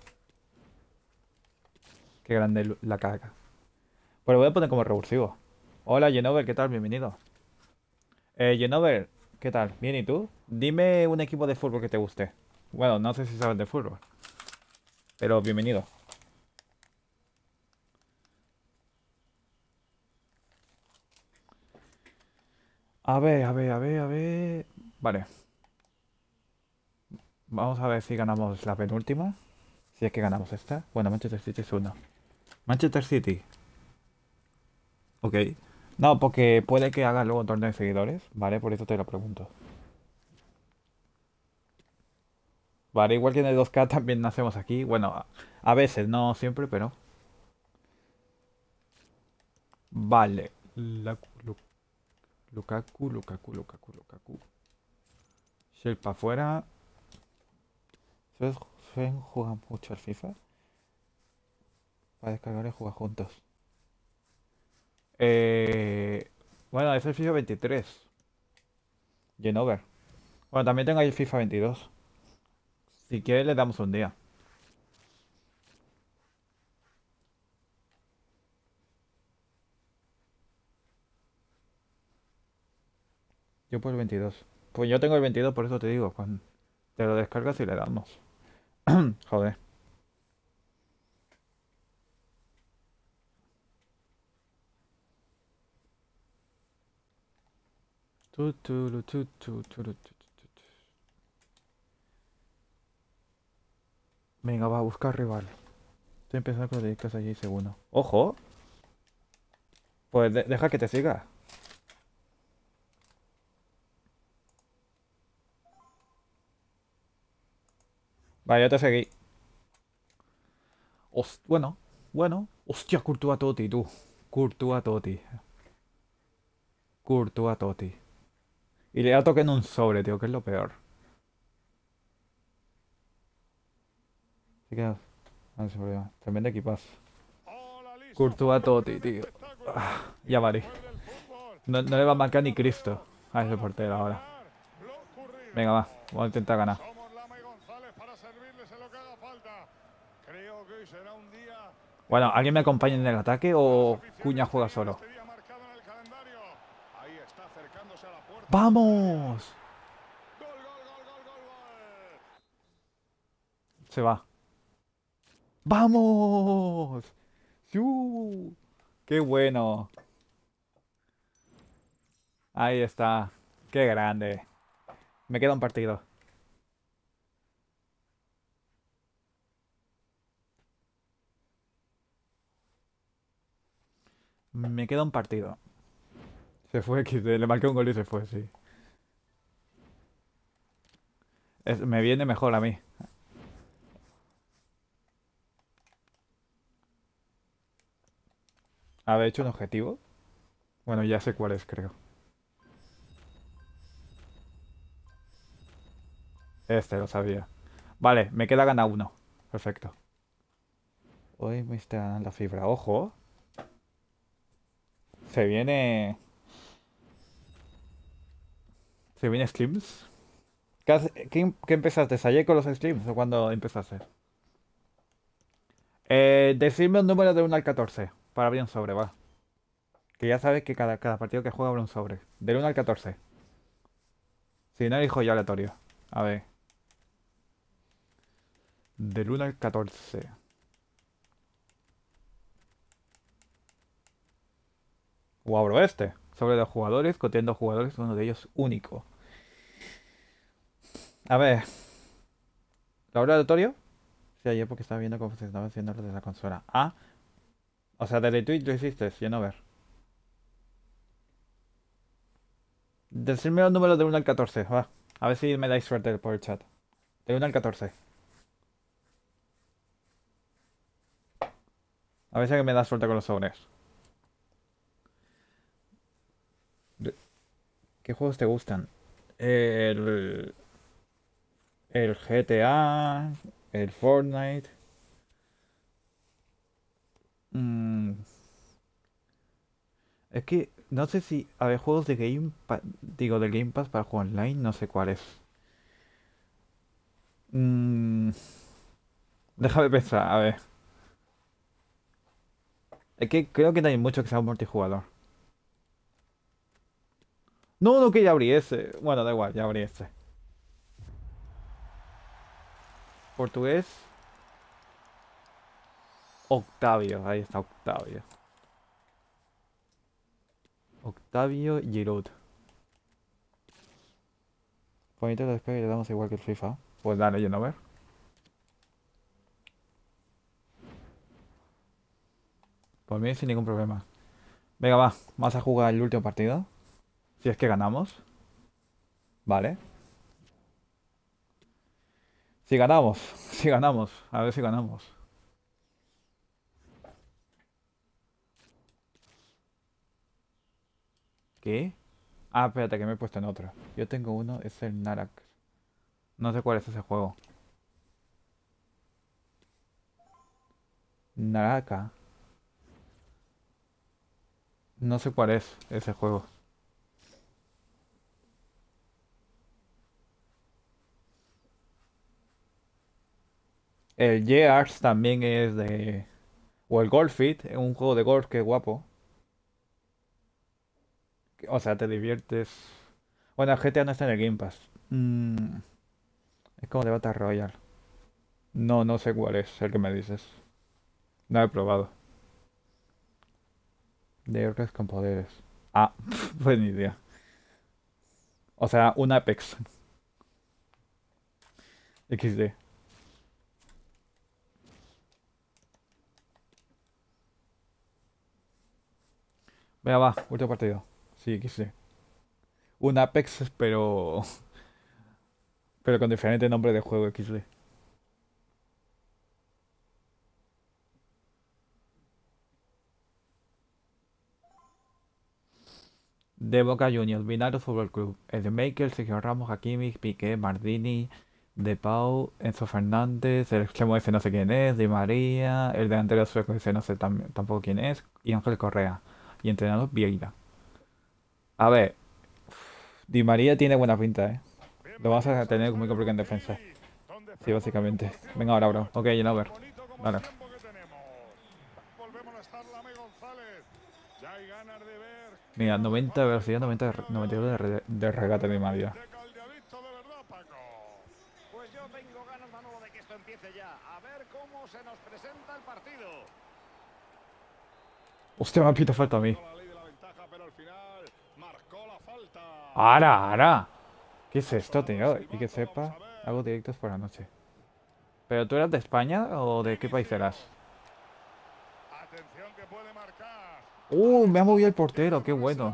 Qué grande la caca. Pues lo voy a poner como revulsivo. Hola, Genover, ¿qué tal? Bienvenido. Genover, ¿qué tal? Bien, ¿y tú? Dime un equipo de fútbol que te guste. Bueno, no sé si sabes de fútbol. Pero bienvenido. A ver, a ver, a ver, a ver. Vale. Vamos a ver si ganamos la penúltima. Si es que ganamos esta. Bueno, Manchester City es uno. Manchester City. Ok. No, porque puede que haga luego un torneo de seguidores, ¿vale? Por eso te lo pregunto. Vale, igual que en el 2K también nacemos aquí. Bueno, a veces, no siempre, pero... Vale. Lukaku, Lukaku, Lukaku, Lukaku. Shell para afuera. Suelen jugar mucho al FIFA. Para descargar y jugar juntos. Bueno, es el FIFA 23. Genover. Bueno, también tengo ahí el FIFA 22. Si quieres le damos un día. Yo por el 22. Pues yo tengo el 22, por eso te digo. Pues te lo descargas y le damos. Joder. Venga, va a buscar rival. Estoy empezando con lo dedicas allí segundo. ¡Ojo! Pues deja que te siga. Vale, ya te seguí. Bueno, bueno. Hostia, Courtois Totti, tú. Courtois Totti. Courtois Totti. Y le da toque en un sobre, tío, que es lo peor. Así que... No hay problema. Tremendo equipazo. Courtois Totti, tío. Ya vale. No le va a marcar ni Cristo a ese portero ahora. Venga, va. Vamos a intentar ganar. Bueno, ¿alguien me acompaña en el ataque o Cuña juega solo? ¡Vamos! Se va. ¡Vamos! ¡Siu! ¡Qué bueno! Ahí está. ¡Qué grande! Me queda un partido. Me queda un partido. Se fue XD, le marqué un gol y se fue, sí. Me viene mejor a mí. ¿Haber hecho un objetivo? Bueno, ya sé cuál es, creo. Este lo sabía. Vale, me queda gana uno. Perfecto. Hoy me está ganando la fibra. Ojo. Se viene... Se viene Slims. ¿Qué empezaste? ¿Ayer con los Slims o cuándo empezaste? Decidme un número de 1 al 14 para abrir un sobre, va. Que ya sabes que cada partido que juega abre un sobre. Del 1 al 14. Si no, elijo yo aleatorio. A ver. Del 1 al 14. O abro este. Sobre los jugadores, conteniendo jugadores, uno de ellos único. A ver. ¿Lo abro aleatorio? Sí, ayer porque estaba viendo cómo se estaba haciendo lo de la consola. Ah, o sea, desde Twitch lo hiciste, yo no ver. Decidme los números de 1 al 14, va. A ver si me dais suerte por el chat. De 1 al 14. A ver si me da suerte con los sobres. ¿Qué juegos te gustan? El, el GTA, el Fortnite. Mm, es que no sé si. A ver, juegos de digo, de Game Pass para jugar online, no sé cuáles. Mm, déjame pensar, a ver. Es que creo que no hay mucho que sea un multijugador. No, no, que ya abrí ese. Bueno, da igual, ya abrí ese. Portugués. Octavio, ahí está Octavio. Octavio Giroud. Bonito de despegue y le damos igual que el FIFA. Pues dale, yo no ver. Por mí sin ningún problema. Venga, va. Vamos a jugar el último partido. Si es que ganamos. Vale. Si ganamos. Si ganamos. A ver si ganamos. ¿Qué? Ah, espérate, que me he puesto en otro. Yo tengo uno, es el Narak. No sé cuál es ese juego. Naraka. No sé cuál es ese juego. El Gears también es de... O el Golf Fit, es un juego de golf que es guapo. O sea, te diviertes. Bueno, el GTA no está en el Game Pass. Es como de Battle Royale. No, no sé cuál es el que me dices. No lo he probado. De héroes con poderes. Ah, pues ni idea. O sea, un Apex. XD. Venga, va, último partido. Sí, XD. Un Apex, pero... Pero con diferente nombre de juego XD. De Boca Juniors, Vinagre Fútbol Club. El de Maker, Sergio Ramos, Hakimi, Piqué, Mardini, De Pau, Enzo Fernández, el extremo ese no sé quién es, Di María, el delantero sueco ese no sé tampoco quién es, y Ángel Correa. Y entrenador Vieira. A ver, Di María tiene buena pinta, ¿eh? Lo vas a tener muy complicado en defensa. Sí, básicamente. Venga ahora, bro. Ok, y ver. Vale. Mira, 90 velocidad, 90, 92 de regate de María. Pues yo tengo ganas, Manolo, de que esto empiece ya. A ver cómo se nos presenta el partido. Hostia, me ha pito falta a mí. ¡Ara! ¿Qué es esto, tío? Y que sepa, hago directos por la noche. ¿Pero tú eras de España o de qué país eras? Me ha movido el portero, qué bueno.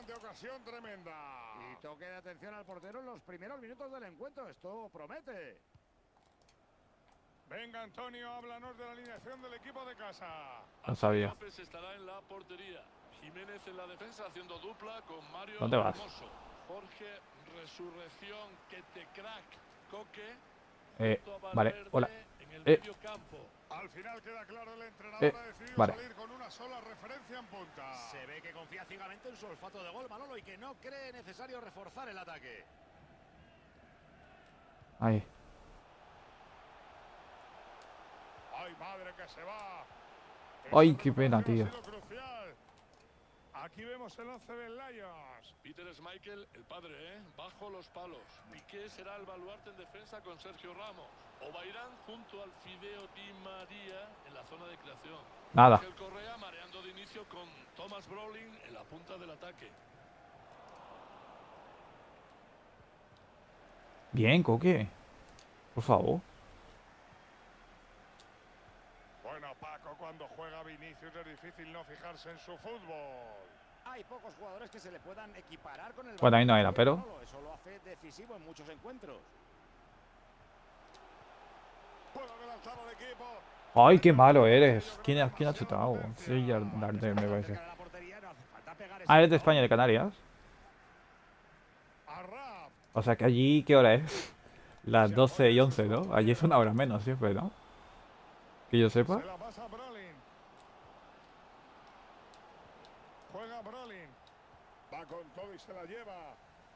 Y toque de atención al portero en los primeros minutos del encuentro. Esto promete. Venga, Antonio, háblanos de la alineación del equipo de casa. No sabía. López estará en la portería. Jiménez en la defensa haciendo dupla con Mario ¿Dónde vas? Hermoso. Jorge Resurrección, que te crack. Coque. Vale, hola. En el medio campo. Al final queda claro, el entrenador ha decidido vale. salir con una sola referencia en punta. Se ve que confía ciegamente en su olfato de gol, Manolo, y que no cree necesario reforzar el ataque. Ahí. ¡Ay, madre, que se va! ¡Ay, qué pena, tío! Aquí vemos el 11 del Lions. Peter Schmeichel, el padre, bajo los palos. Piqué será el baluarte en defensa con Sergio Ramos. Obairán junto al Fideo Di María en la zona de creación. Nada. Ángel Correa mareando de inicio con Thomas Brolin en la punta del ataque. Bien, Coque. Por favor. Vinicius es difícil no fijarse en su fútbol. Hay pocos jugadores que se le puedan equiparar con el Bueno, ahí no balón. era, pero... Eso lo hace decisivo en muchos encuentros. Puede adelantar al equipo. ¡Ay, qué malo eres! ¿Quién ha chutado? Sí, ya Darder, me parece. Cerca de la portería, no hace falta pegar ese Ah, eres de balón. España, de Canarias. Arraf. O sea que allí, ¿qué hora es? Las 12 y 11, ¿no? Allí es una hora menos siempre, ¿no? Que yo sepa. Se la pasa a Brolin. Juega Brolin. Va con todo y se la lleva.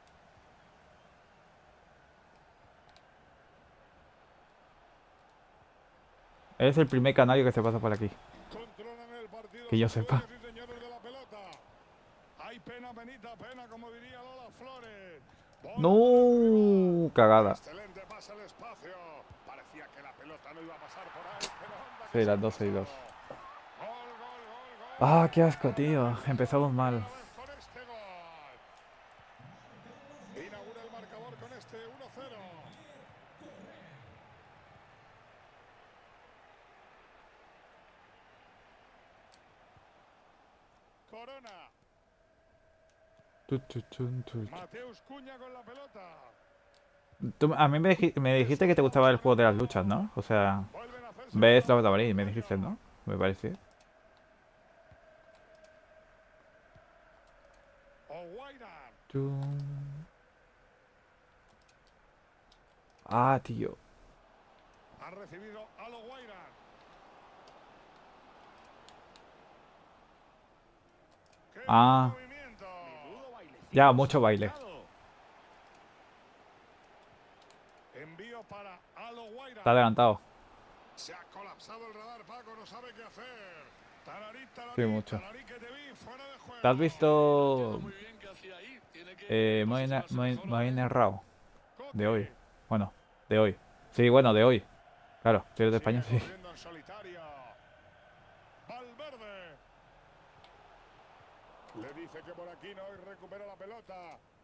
Eres el primer canario que se pasa por aquí. Controlan el partido. Que yo señores sepa. y señores de la pelota. Hay pena, penita, pena, como diría Lola Flores. ¡No! Cagada. Excelente pase al espacio. Parecía que la pelota no iba a pasar por ahí, pero anda Sí, que las se 12 y 2. pasó. Gol, gol, gol, gol. ¡Ah, qué asco, tío! Empezamos mal. Otra vez con este gol. Inaugura el marcador con este 1-0. Corona. Mateus Cuña con la pelota. A mí me dijiste que te gustaba el juego de las luchas, ¿no? O sea, Vuelven a hacerse ves la batalla, me dijiste, ¿no? Me parece. O'Guairan. Ah, tío. Ha recibido a O'Guairan. ¡Qué Ah. movimiento! Menudo bailecito Ya, mucho baile. sofisticado. Envío para Alo Guaira. Está adelantado. Se ha colapsado el radar, Paco, no sabe qué hacer. Tararí, tararí, Sí, mucho. tararí, que te vi, fuera de juego. ¿Te has visto Muy bien qué hacía ahí. Tiene que posicionarse mejor, Moine Rao? Coque. De hoy. Bueno, de hoy. Sí, bueno, de hoy. Claro, si eres de España, Sigue sí. corriendo en solitario. Valverde. Le dice que por aquí no y recupera la pelota.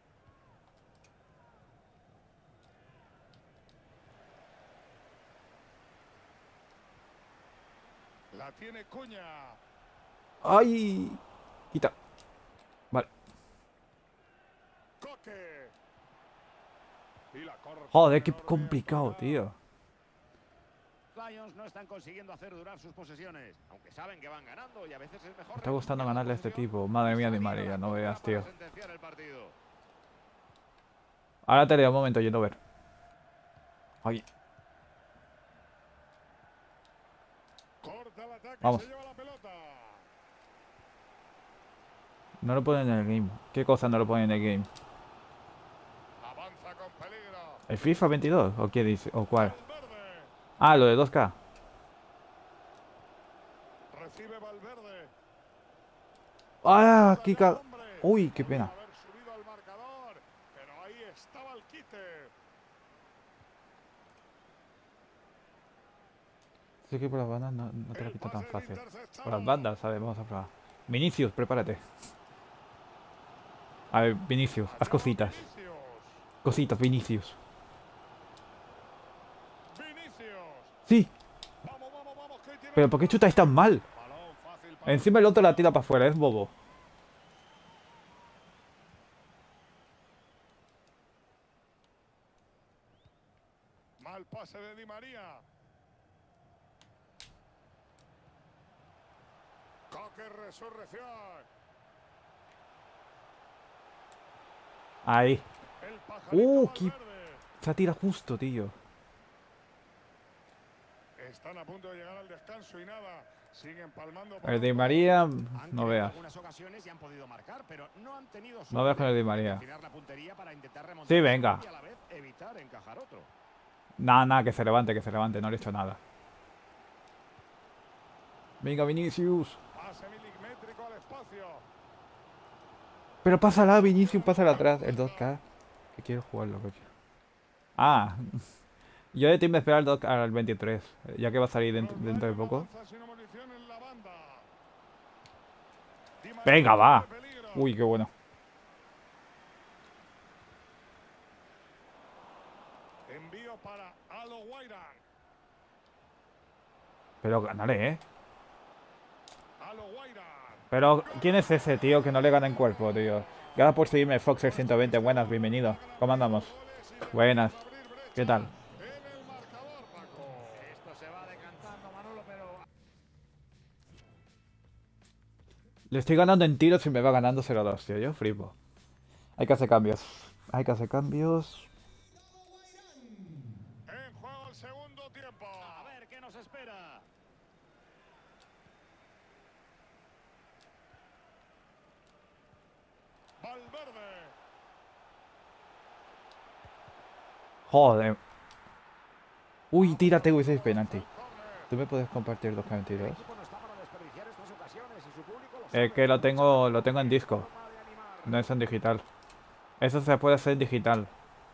La tiene Cuña. ¡Ay! Quita. Vale. Coque. Y la corre. Joder, qué complicado, tío. Lions no están consiguiendo hacer durar sus posesiones, aunque saben que van ganando y a veces es mejor. Me está gustando recuperar la ganarle a este posesión tipo. Madre y mía, Di salir a la María, no contra veas, para tío. sentenciar el partido. Ahora te leo un momento, yendo a ver. Ay, Corta el ataque, Vamos. se lleva la pelota. no lo ponen en el game. ¿Qué cosa no lo ponen en el game? Avanza con peligro. ¿El FIFA 22? ¿O qué dice? ¿O cuál? Valverde. Ah, lo de 2K. Recibe Valverde. ¡Ah! ¡Qué Dale al ca... hombre. Uy, qué Podría pena. haber subido al marcador, pero ahí estaba el quite. Sé que por las bandas no te lo El quito tan pase fácil. interceptado. Por las bandas, ¿sabes? Vamos a probar. Vinicius, prepárate. A ver, Vinicius, haz cositas. Vinicius. Cositas, Vinicius. Vinicius. ¡Sí! Vamos, vamos, vamos, que tiene ¿Pero por qué chutáis tan mal? balón fácil para Encima el otro la tira para afuera, es bobo. mal pase de Di María. Coque resurrección. Ahí. El pajarito Qué... Valverde. Se tira justo, tío. Están a punto de llegar al descanso y nada. Siguen palmando. por El de ambos. María, Han no creado veas. algunas ocasiones y han podido marcar, pero no han tenido No veas suerte con el Di en María. afinar la puntería para intentar remontar Sí, venga. y a la vez evitar encajar otro. Nada, que se levante, no le he hecho nada. Venga, Vinicius. Pase milimétrico al espacio. Pero pásala, Vinicius, pásala atrás. El 2K. Que quiero jugarlo, coño. Ah. Yo de team me espero al 2K al 23. Ya que va a salir dentro de poco. Avanza sin munición en la banda. Di María Venga, va. corre peligro. Uy, qué bueno. Envío para Alo Guaira. Pero ganaré, ¿eh? A lo Guaira. Pero, ¿quién es ese tío que no le gana en cuerpo, tío? Gracias por seguirme, Fox620. Buenas, bienvenido. ¿Cómo andamos? Buenas. ¿Qué tal? En el marcador, Paco. Esto se va decantando, Manolo, pero Le estoy ganando en tiros y me va ganando 0-2, tío. Yo flipo. Hay que hacer cambios. Hay que hacer cambios. En juego el segundo tiempo. a ver qué nos espera. Valverde. Joder. Uy, tírate, uy, 6 penalti. ¿Tú me puedes compartir 2K22? El equipo no está para desperdiciar estas ocasiones y su público lo Es que lo tengo en disco. forma de animar. No es en digital. Eso se puede hacer en digital.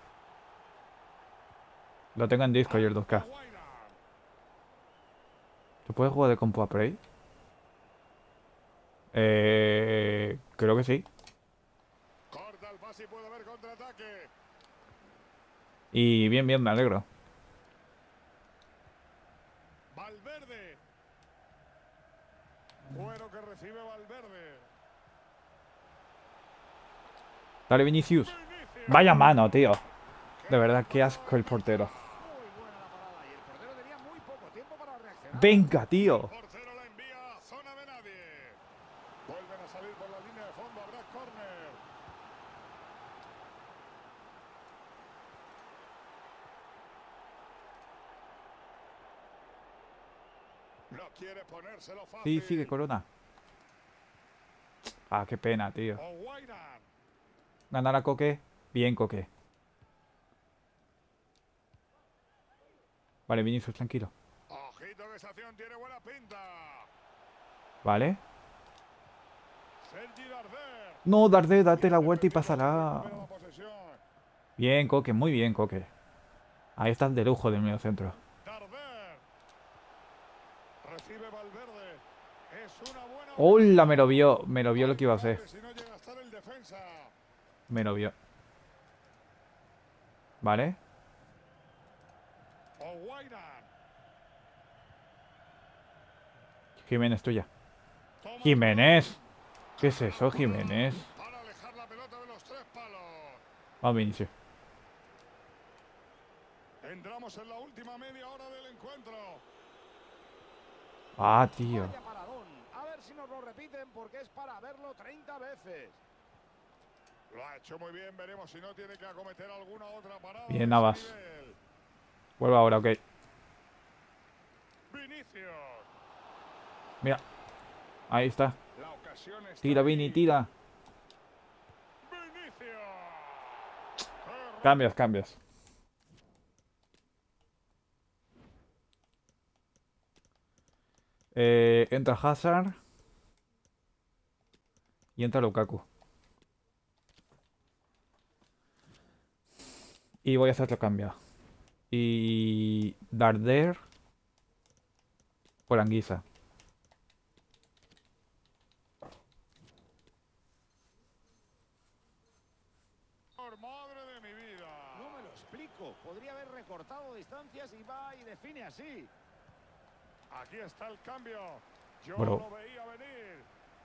Lo tengo en disco y el 2K. Guaira. ¿Tú puedes jugar de compu a Play? Creo que sí. Corta el pase y puede haber contraataque. Y bien, me alegro. Valverde. Bueno que recibe Valverde. Dale, Vinicius. Vinicius. Vaya mano, tío. De verdad, qué asco el portero. Muy buena la parada y el portero tenía muy poco tiempo para reaccionar. Venga, tío. Portero la envía a zona de nadie. Vuelven a salir por la línea de fondo. Habrá córner. No quiere ponérselo fácil. Sí, sigue Corona. Ah, qué pena, tío. Oguaira. Ganar a Coque. Bien, Coque. Vale, Vinicius, tranquilo. Ojito que esa acción tiene buena pinta. Vale. Sergi Darder. No, Darde, date la vuelta y pásala. Recupera la posesión. Bien, Coque, muy bien, Coque. Ahí estás de lujo del medio centro. Darder. Recibe Valverde. Es una buena. ¡Hola! Me lo vio lo que iba a hacer. Si no llega a estar el defensa. Me lo vio. Vale. Oguaira. Jiménez, tuya. Toma Jiménez. ¿Qué es eso, Jiménez? para alejar la pelota de los tres palos. Vamos, Vinicius. Entramos en la última media hora del encuentro. Ah, tío. Vaya paradón. A ver si nos lo repiten porque es para verlo 30 veces. Lo ha hecho muy bien. Veremos si no tiene que acometer alguna otra parada. Bien, de ese Navas. nivel. Vuelvo ahora, ok. Vinicius. Mira. Ahí está. La ocasión está Tira, ahí. Vini, tira. Vinicius. Qué Cambios, cambios. Entra Hazard. Y entra Lukaku. Y voy a hacer otro cambio. Y Darder por Anguissa. madre de mi vida. No me lo explico. Podría haber recortado distancias y va y define así. Aquí está el cambio. Yo Bro. lo veía venir.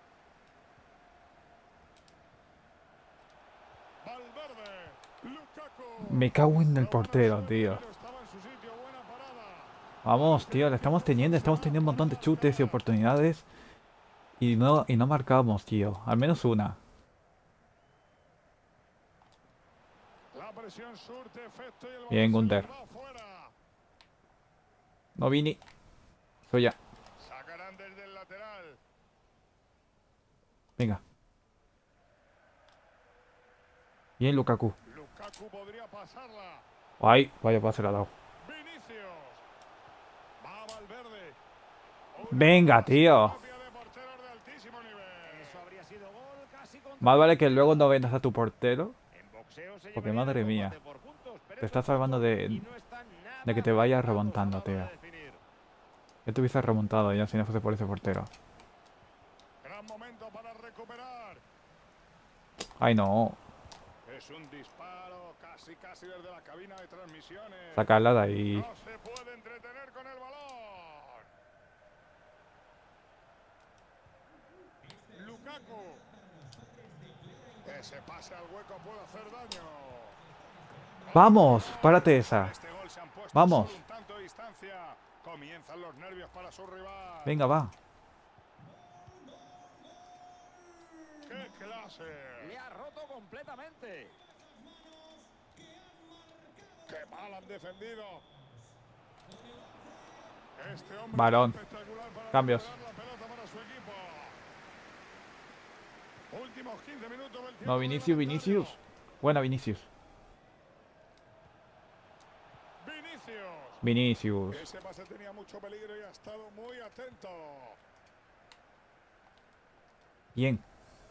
Valverde. Lukaku. Me cago en el portero, tío. Estaba en su sitio. Buena parada. Vamos, tío, le estamos teniendo un montón de chutes y oportunidades. Y no marcamos, tío. Al menos una. La presión surte efecto y el Bien, balón se Gunter. le va fuera. No, Vini. Soy ya. Sacarán desde el lateral. Venga. Bien, Lukaku. Lukaku podría pasarla. Ay, vaya pase la ha dado. Vinicius. Va Valverde. Venga, tío. Copia de porteros de altísimo nivel. Eso habría sido gol casi contra. Más vale que luego no vendas a tu portero. En boxeo se Porque llevaría madre el mía. combate por puntos, pero Te esto estás salvando y de no está nada que te vayas acertados remontando, a la hora tío. de definir. Ya te hubiese remontado ya si no fuese por ese portero. Gran momento para recuperar. Ay, no. Es un disparo casi desde la cabina de transmisiones. Sacarla de ahí. No se puede entretener con el balón. Lukaku. Ese pase al hueco puede hacer daño. ¡Vamos! ¡Párate esa! Este gol se han puesto ¡Vamos! solo un tanto de distancia. Comienzan los nervios para su rival. Venga, va. ¡Qué clase! Le ha roto completamente. ¡Qué mal han defendido! Este hombre Balón. espectacular para Cambios. recuperar la pelota para su equipo. Últimos 15 minutos del tiempo No, Vinicius, reglamentario. Vinicius. Buena, Vinicius. Vinicius. Vinicius. Ese pase tenía mucho peligro y ha estado muy atento. Bien.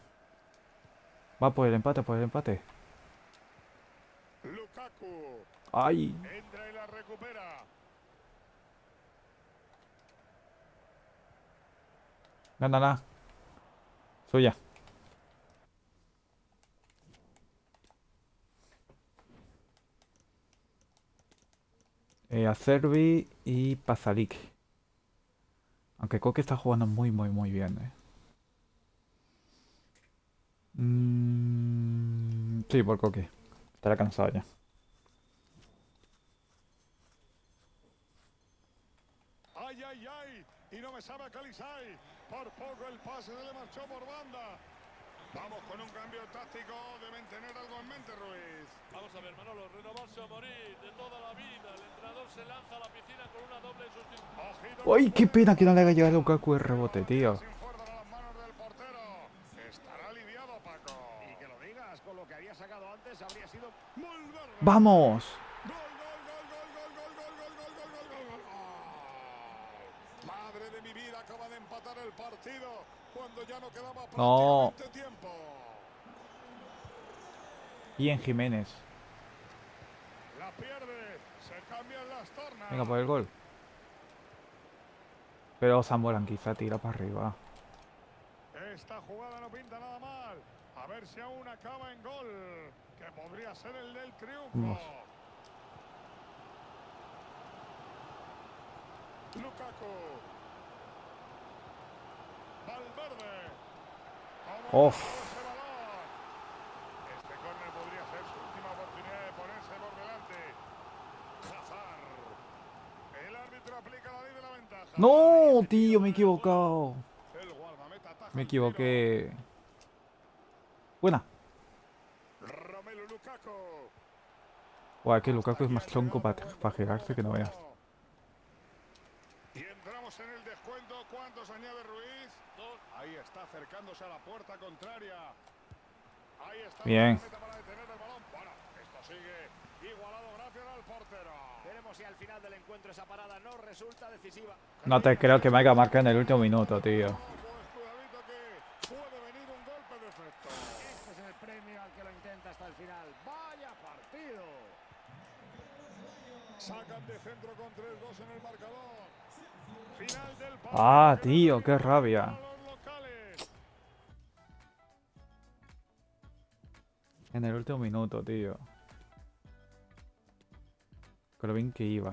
Va por el empate, por el empate. Lukaku. ¡Ay! Entra y la recupera. Gánala. Suya. Acerbi y Pasalic. Aunque Koke está jugando muy, muy, muy bien, sí, por Koke. Estará cansado ya. ¡Ay, ay, ay! Y no me sabe a Calisay. Por poco el pase se le marchó por banda. Vamos con un cambio táctico. Deben tener algo en mente, Ruiz. Vamos a ver, Manolo, renovarse o morir de toda la vida. El entrenador se lanza a la piscina con una doble sustitución. Ojito ¡Ay, qué pena que no le haya llegado a Lukaku el rebote, tío! sin fuerza a las manos del portero. Estará aliviado, Paco. Y que lo digas, con lo que había sacado antes habría sido... Valverde. ¡Vamos! Gol, gol, gol, gol, gol, gol, gol, gol, gol, gol, gol, gol, gol, gol. Madre de mi vida, acaba de empatar el partido cuando ya no quedaba No. prácticamente tiempo. Bien, Jiménez. La pierde, se cambian las tornas. Venga, por el gol. Pero Zamorán quizá tira para arriba. Esta jugada no pinta nada mal. A ver si aún acaba en gol, que podría ser el del triunfo. Vamos. Lukaku. Valverde. ¿Cómo Uf. bajó ese balón? Este córner podría ser su última oportunidad de ponerse por delante. Hazard. El árbitro aplica la ley de la ventaja. ¡No, tío! Me he equivocado. El guardameta ataja Me el tiro. equivoqué. Buena. Romelu Lukaku. Guau, que Lukaku es más tronco para girarse que no veas. Y entramos en el descuento. ¿Cuántos añade Ruiz? Dos. Ahí está acercándose a la puerta contraria. Ahí está. Bien. La meta para detener el balón. Bueno, esto sigue igualado gracias al portero. Veremos si al final del encuentro esa parada no resulta decisiva. No te creo que me haya marcado en el último minuto, tío. Pues cuidadito que puede venir un golpe de efecto. Este es el premio al que lo intenta hasta el final. ¡Vaya partido! Sacan de centro con 3-2 en el marcador. Final del partido. Ah, tío, qué rabia. Para los locales. En el último minuto, tío. Con lo bien que iba.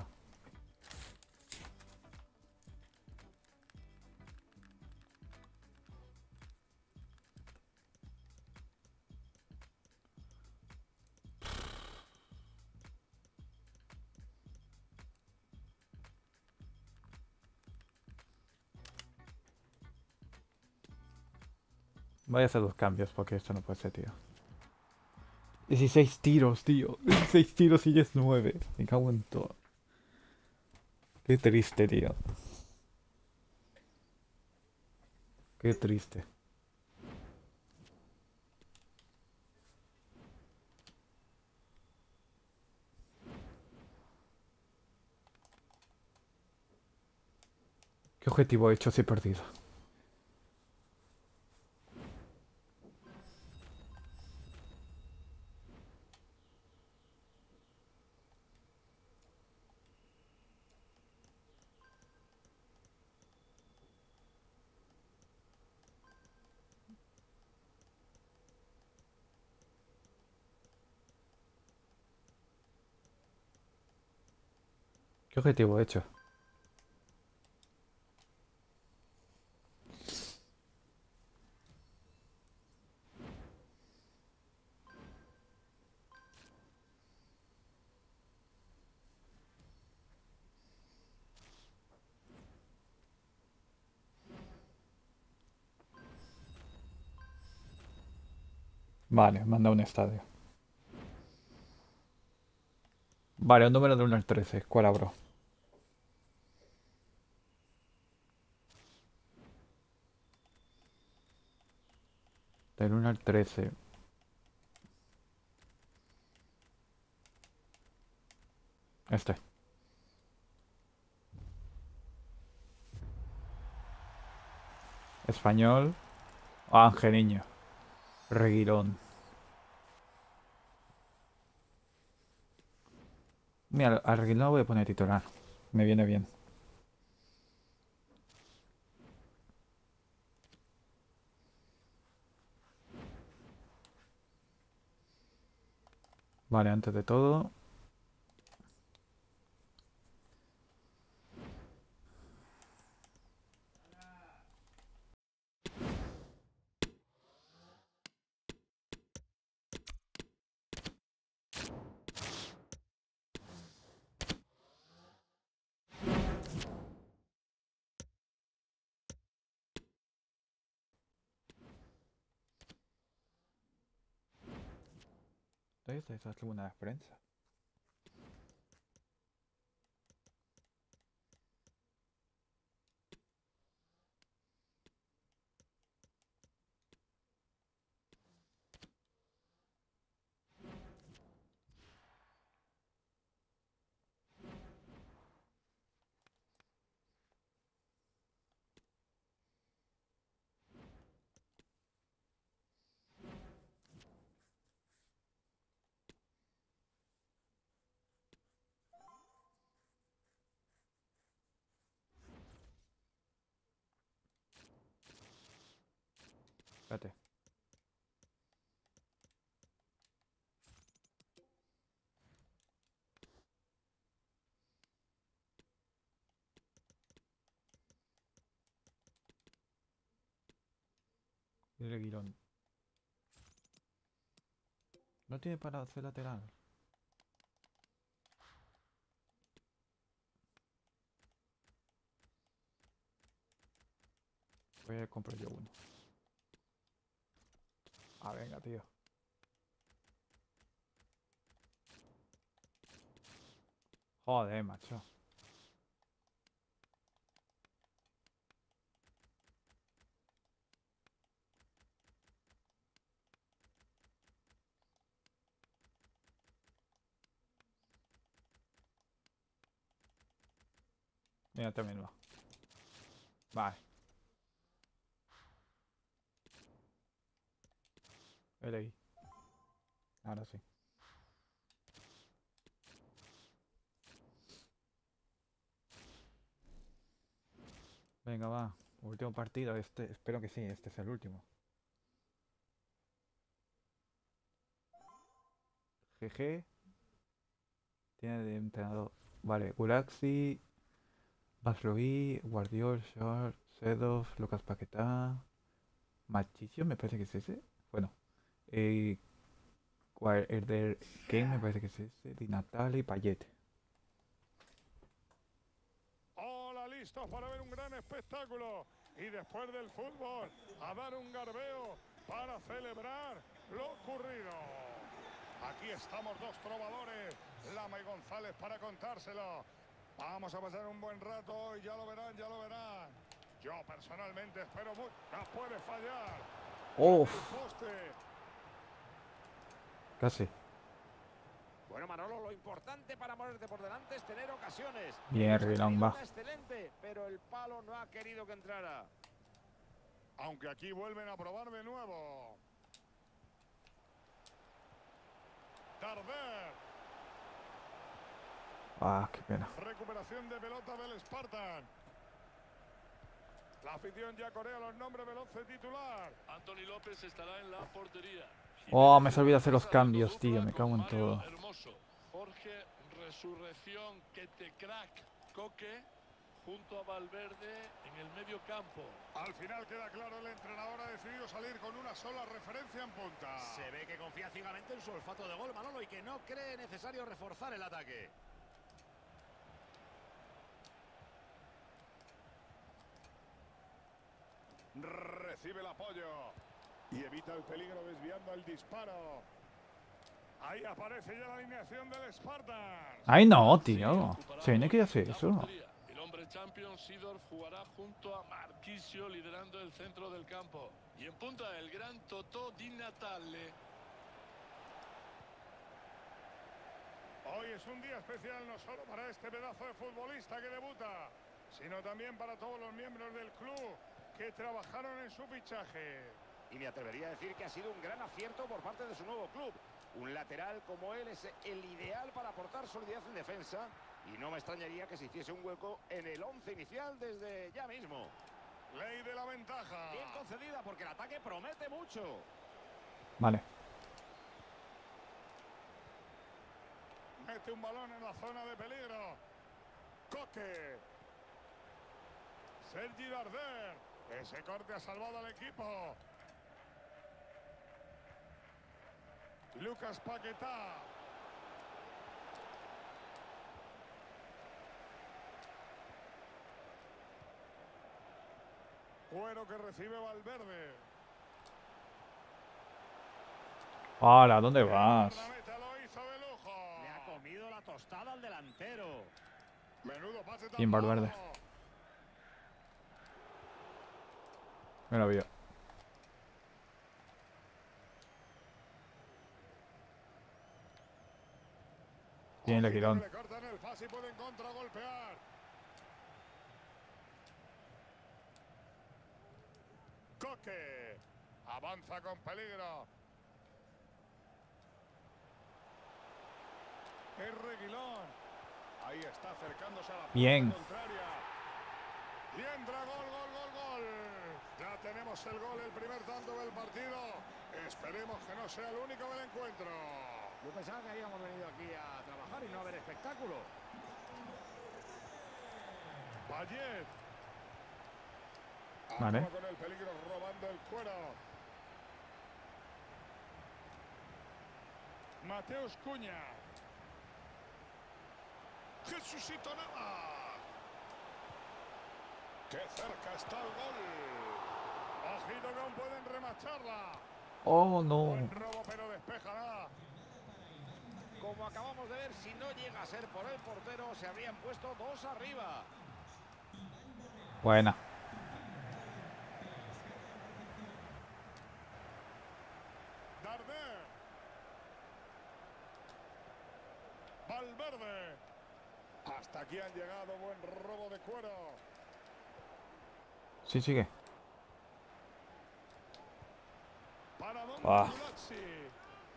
Voy a hacer los cambios porque esto no puede ser, tío. 16 tiros, tío. 16 tiros y ya es 9. Me cago en todo. Qué triste, tío. Qué triste. ¿Qué objetivo he hecho si he perdido? ¿Qué objetivo he hecho? Vale, manda un estadio. Vale, un número de 1 al 13. ¿Cuál abro? Del 1 al 13. Este. Español. Angeliño. Reguilón. Mira, al Reguilón lo voy a poner titular. Me viene bien. Vale, antes de todo. Esta es la tribuna de prensa. Espérate. Reguilón. No tiene para hacer lateral. Voy a comprar yo uno. Ah, venga, tío. Joder, macho. Mira, también va. Vale. LI. Ahora sí. Venga, va. Último partido. Espero que sí, este es el último. GG. Tiene de entrenador. Vale, Gulaxi, Baslovi, Guardiol, Shar, Sedov, Lucas Paquetá, Machicio, me parece que es ese. Bueno, el de Game me parece que es ese. Di Natale y Payet. Hola, listos para ver un gran espectáculo. Y después del fútbol, a dar un garbeo para celebrar lo ocurrido. Aquí estamos dos trovadores, Lama y González, para contárselo. Vamos a pasar un buen rato hoy, ya lo verán, ya lo verán. Yo personalmente espero mucho. No puede fallar. ¡Uf! El poste. Casi. Bueno, Manolo, lo importante para ponerte por delante es tener ocasiones. Bien, Ellos han Reguilón, tenido va. una excelente, pero el palo no ha querido que entrara. Aunque aquí vuelven a probar de nuevo. Darder. Ah, qué pena. Recuperación de pelota del Spartan. La afición ya corea los nombres del 11 titular. Anthony López estará en la portería. Oh, me se olvidó hacer los cambios, tío. Me cago en todo. Hermoso. Jorge Resurrección, que te crack. Coque junto a Valverde en el medio campo. Al final queda claro, el entrenador ha decidido salir con una sola referencia en punta. Se ve que confía ciegamente en su olfato de gol, Manolo, y que no cree necesario reforzar el ataque. Recibe el apoyo. Y evita el peligro desviando el disparo. Ahí aparece ya la alineación del Spartans. ¡Ay, no, tío! Se viene que hace eso. El hombre champion Sidorf jugará junto a Marquisio liderando el centro del campo. Y en punta el gran Totò Di Natale. Hoy es un día especial no solo para este pedazo de futbolista que debuta, sino también para todos los miembros del club que trabajaron en su fichaje. Y me atrevería a decir que ha sido un gran acierto por parte de su nuevo club. Un lateral como él es el ideal para aportar solidez en defensa. Y no me extrañaría que se hiciese un hueco en el 11 inicial desde ya mismo. Ley de la ventaja. Bien concedida porque el ataque promete mucho. Vale. Mete un balón en la zona de peligro. Coque. Sergi Darder. Ese corte ha salvado al equipo. Lucas Paquetá. Cuero que recibe Valverde. ¡Hala! ¿Dónde vas? La meta lo hizo de lujo. Le ha comido la tostada al delantero. Menudo pase tan Bien, Valverde. malo. Me lo vio. Tiene el Aquilón. Le cortan el pase y pueden contragolpear. Coque. Avanza con peligro. Es Reguilón. Ahí está acercándose a la Bien. puerta contraria. Y entra gol, gol, gol, gol. Ya tenemos el gol, el primer tanto del partido. Esperemos que no sea el único del encuentro. Yo pensaba que habíamos venido aquí a trabajar y no a ver espectáculo. Payet. Vale. Acaba con el peligro robando el cuero. Mateus Cunha. Jesucito Navas. Qué cerca está el gol. Ojito que aún pueden remacharla. ¡Oh, no! Buen robo pero despejará. Como acabamos de ver, si no llega a ser por el portero, se habrían puesto 2 arriba. Buena. Darder. Valverde. Hasta aquí han llegado. Buen robo de cuero. Sí, sigue. Para Don Ah. Gulazzi.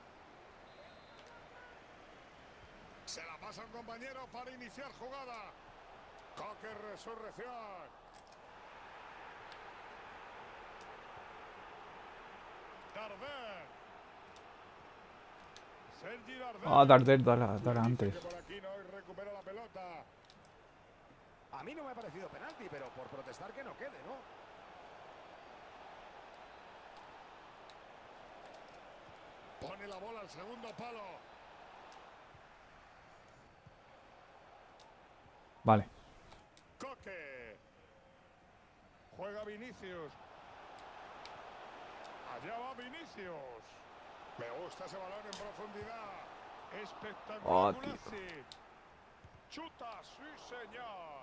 Se la pasa un compañero para iniciar jugada. Coque, resurrección. Darder. Sergi Darder. Ah, Darder antes. Que por aquí no recupera la pelota. A mí no me ha parecido penalti, pero por protestar que no quede, ¿no? Pone la bola al segundo palo. Vale. Coque. Juega Vinicius. Allá va Vinicius. Me gusta ese balón en profundidad. Espectacular. Oh, tío. Gulazzi. Chuta, sí señor.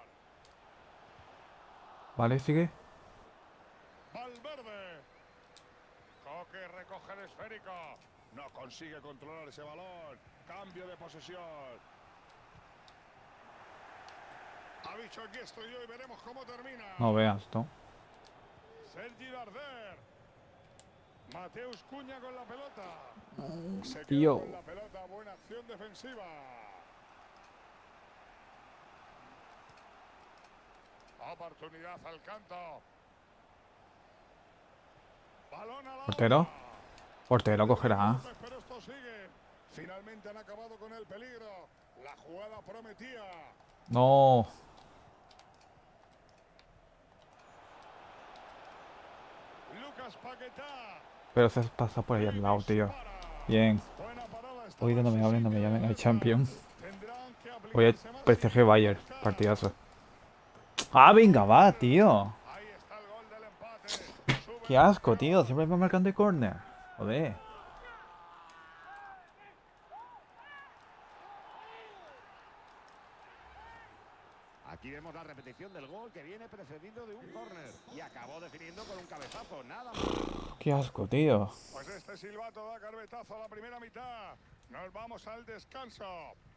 Vale, sigue. Valverde. Coque recoge el esférico. No consigue controlar ese balón. Cambio de posesión. Ha dicho aquí estoy yo y veremos cómo termina. No veas, ¿no? Sergi Darder. Mateus Cunha con la pelota. Se queda Tío. con la pelota. Buena acción defensiva. Oportunidad al canto. Balón al ¿Portero? Portero cogerá. Pero esto sigue. Finalmente han acabado con el peligro. La jugada prometía. No. Lucas Paquetá. Pero se pasa por ahí al lado, tío. Bien. Buena parada esta Hoy no me noche, hablen, no me sí, llamen el señor. champion. Tendrán que Voy a aplicarse más PSG Bayern. buscar. Partidazo. Ah, venga, va, tío. Ahí está el gol del empate. Sube Qué asco, tío. Siempre me marcan de córner. Joder. Aquí vemos la repetición del gol que viene precedido de un córner y acabó definiendo con un cabezazo, nada más. Qué asco, tío. Pues este silbato da carpetazo a la primera mitad. Nos vamos al descanso.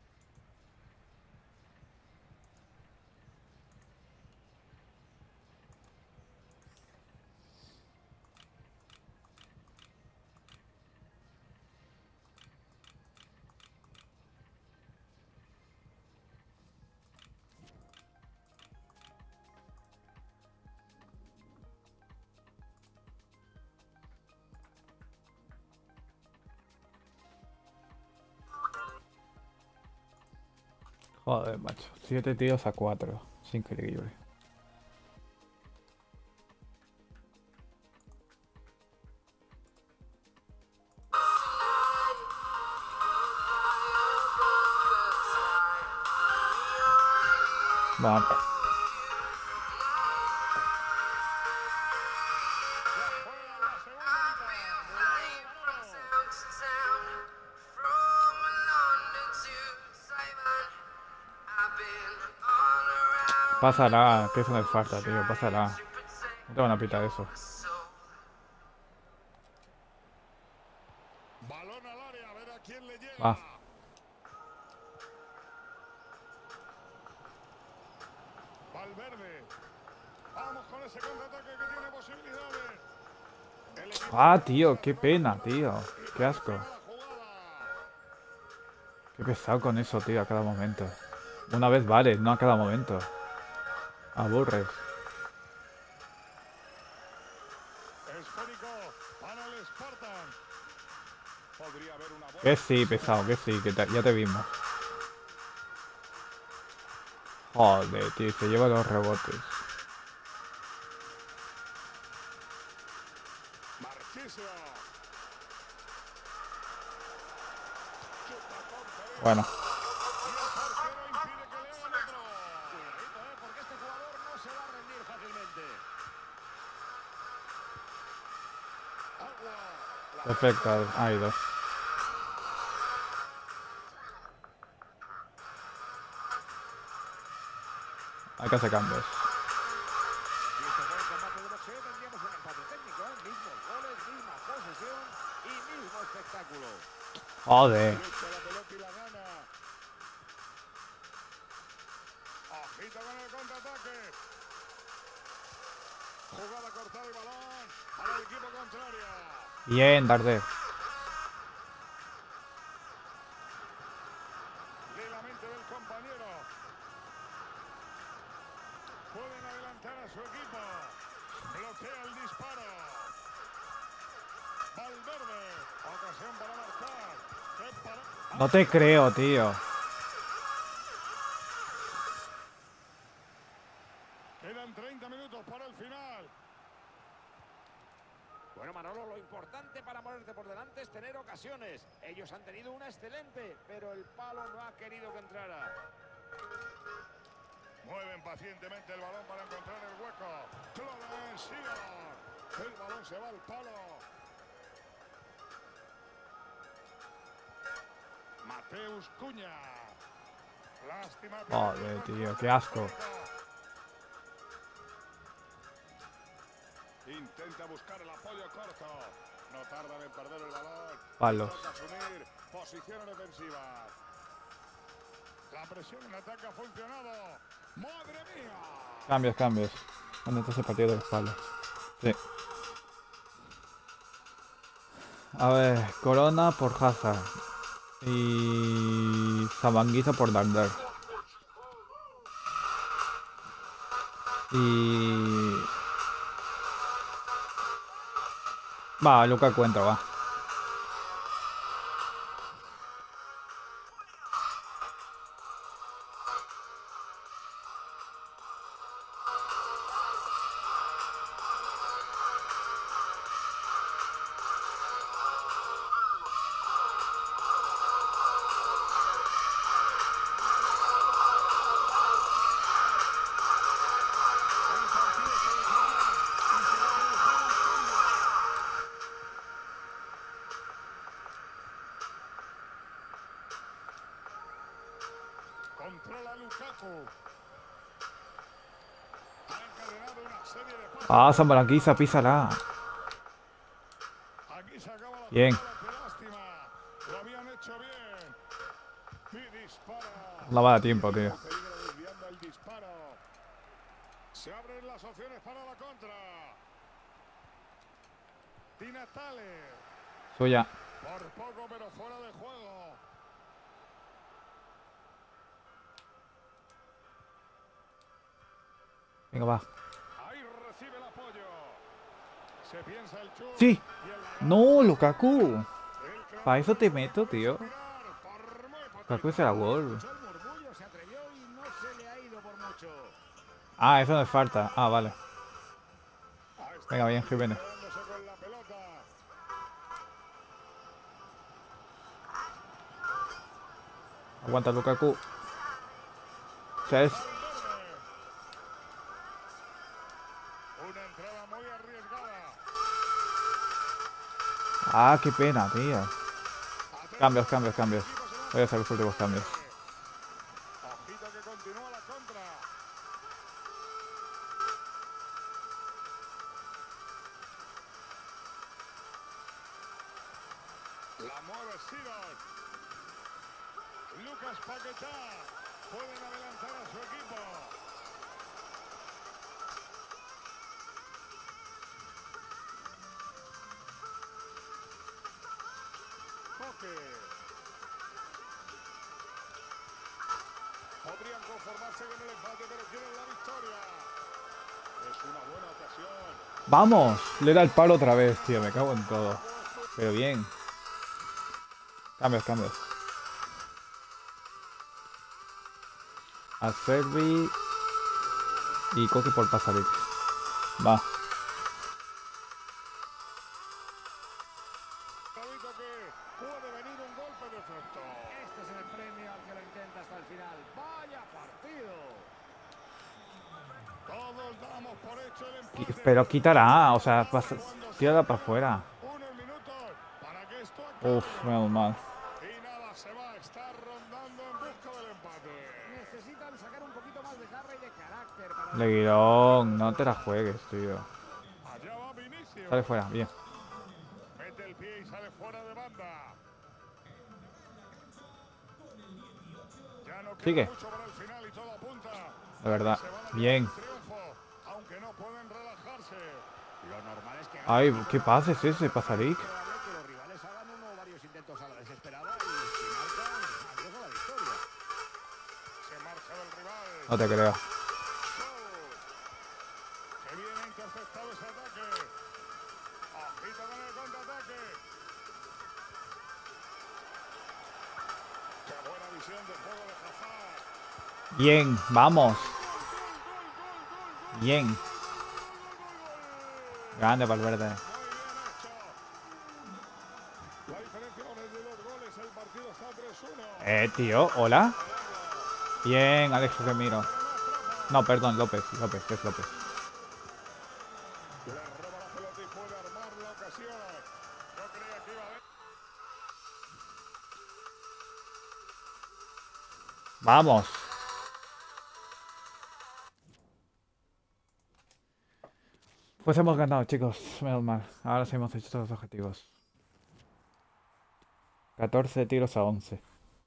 Joder, macho. 7 tiros a 4. Es increíble. Vamos. Pásala, que eso no es falta, tío. Pásala. No te van a pitar eso. Balón al área, a ver a quién le llega. Va. Valverde. Vamos con ese contraataque que tiene posibilidades. El equipo Ah, tío, qué pena, tío. Qué asco. la jugada. Qué pesado con eso, tío, a cada momento. Una vez vale, no a cada momento. Aburres. Esférico para el Spartan. Podría haber una buena. Que sí, pesado, que sí, que ya te vimos. Joder, tío, se lleva los rebotes. Marchisio. Bueno. Y el portero impide que le hagan otro. Cuidadito, porque este jugador no se va a rendir fácilmente. Agua. Perfecto, hay dos. Hay que hacer cambios. Si esto fuera un combate de boxeo, tendríamos un empate técnico, mismos goles, misma posesión y mismo espectáculo. Joder. Lucha la pelota y la gana. Ojito con el contraataque. Jugada cortada y balón para el equipo contrario. Bien, Darder. De la mente del compañero. Pueden adelantar a su equipo. Bloquea el disparo. Valverde. Ocasión para marcar. No te creo, tío. Quedan 30 minutos para el final. Bueno, Manolo, lo importante para ponerte por delante es tener ocasiones. Ellos han tenido una excelente, pero el palo no ha querido que entrara. Mueven pacientemente el balón para encontrar el hueco. Cloden Sidor. El balón se va al palo. Mateus Cuña. Lástima. Joder, tío, qué asco. Intenta buscar el apoyo corto. No tardan en perder el balón. Palos. Toca asumir posiciones defensivas. La presión en ataque ha funcionado. ¡Madre mía! Cambios, cambios. ¿Dónde está ese partido de los palos? Sí. A ver, Corona por Hazard. Y Sabanguiza por Darder. Y... Va, Luca cuenta, va. Controla Lukaku. Ha encadenado una serie de pases. Pasa, Maranguisa, písala. Aquí se acaba la Bien. jugada, qué lástima. Lo habían hecho bien. Y dispara. No va a tiempo, tío. Peligro desviando el disparo. Se abren las opciones para la contra. Di Natale. Suya. Por poco, pero fuera de juego. Venga, va. Ahí recibe el apoyo. Se piensa el chut. ¡Sí! Y el ¡No, Lukaku! el crack Para eso te meto, tío. mirar por muy poquito. Lukaku es el gol. Escuchó el murmullo, se atrevió y no se le ha ido por mucho. Ah, eso no es falta. Ah, vale. Ahí está, Venga, bien, Jiménez. quedándose con la pelota. Aguanta, Lukaku. O sea, es... Una entrada muy arriesgada. Ah, qué pena, tío. Cambios, cambios, cambios. Voy a hacer los últimos cambios. Ojito que continúa la contra. La mueve Sidon. Lucas Paquetá. Pueden adelantar a su equipo. Coque. Podrían conformarse con el empate, pero quieren la victoria. Es una buena ocasión. ¡Vamos! Le da el palo otra vez, tío. Me cago en todo. Pero bien. Cambios, cambios. A Servi y Coque por Pasaric. Va. Sabito que puede venir un golpe de efecto. Este es el premio al que lo intenta hasta el final. ¡Vaya partido! Todos damos por hecho el empate. Pero quitará, o sea, tírala para afuera. Unos minutos para que esto acabe. Uf, menos mal. Y nada, se va a estar rondando en busca del empate. Necesitan sacar un poquito más de garra y de carácter para... Leguirón, no te la juegues, tío. Allá va Vinicius. Sale fuera, bien. Mete el pie y sale fuera de banda. Ya no queda Sigue. mucho para el final y todo apunta. La verdad. Se van a llevar Bien. el triunfo, aunque no pueden relajarse. Lo normal es que... Ay, ¿qué pase es ese, Pasaric? Es probable que los rivales hagan uno o varios intentos a la desesperada y si marcan, adiós a la victoria. Se marcha del rival. No te creo. Que bien ha interceptado ese ataque. Ojito con el contraataque. Qué buena visión de juego de Hazard. Bien, vamos. Bien. Grande Valverde. Muy bien hecho. La diferencia ahora es de 2 goles. El partido está 3-1. Tío, hola. Bien, Alex Remiro. No, perdón, López, es López. Le roba la pelota y puede armar la ocasión. Yo creía que iba a haber. Vamos. Pues hemos ganado, chicos. Menos mal. Ahora sí hemos hecho todos los objetivos. 14 tiros a 11.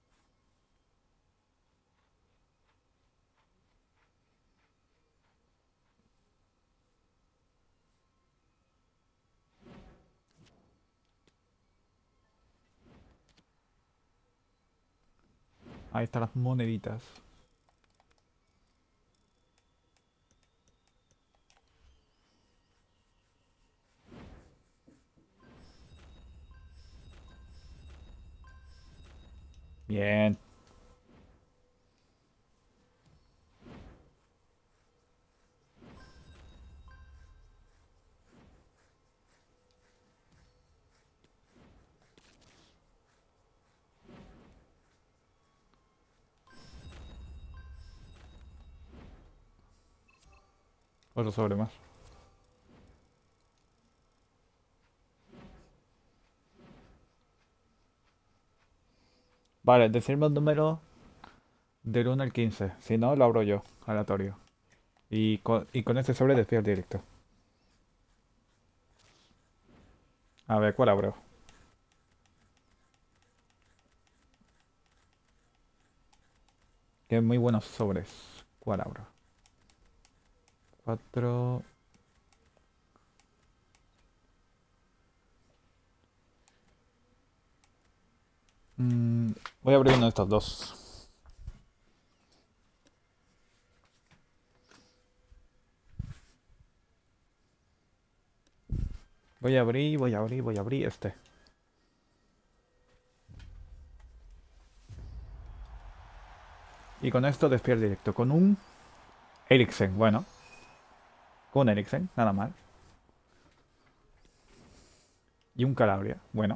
Ahí están las moneditas. Bien. Otro sobre más. Vale, decirme un número Del 1 al 15. Si no, lo abro yo, aleatorio. Y con este sobre despido el directo. A ver, ¿cuál abro? Que muy buenos sobres. ¿Cuál abro? 4. Voy a abrir uno de estos dos. Voy a abrir este. Y con esto despido el directo. Con un Eriksen, bueno. Con un Eriksen, nada mal. Y un Calabria, bueno.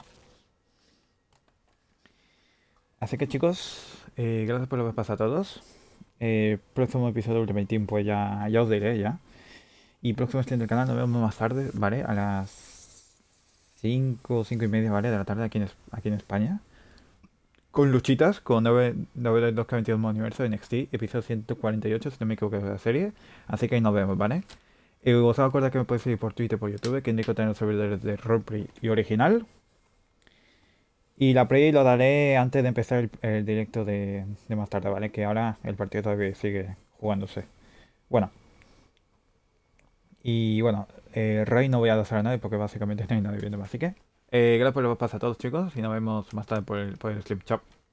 Así que chicos, gracias por lo que os pasa a todos. Próximo episodio de Ultimate Team, pues ya os diré ya. Y próximo stream del canal nos vemos más tarde, ¿vale? A las 5 y media, ¿vale? De la tarde aquí en España. Con luchitas, con 9 de 2 que ha metido el universo de NXT, episodio 148, si no me equivoco de la serie. Así que ahí nos vemos, ¿vale? Os acuerdo que me podéis seguir por Twitter, por YouTube, que indico tener los servidores de Roleplay y original. Y la play lo daré antes de empezar el directo de más tarde, ¿vale? Que ahora el partido todavía sigue jugándose. Bueno. Y bueno, Rey no voy a dar a nadie porque básicamente no hay nadie viendo. Así que, gracias por lo que pasa a todos, chicos. Y nos vemos más tarde por el stream. Chao.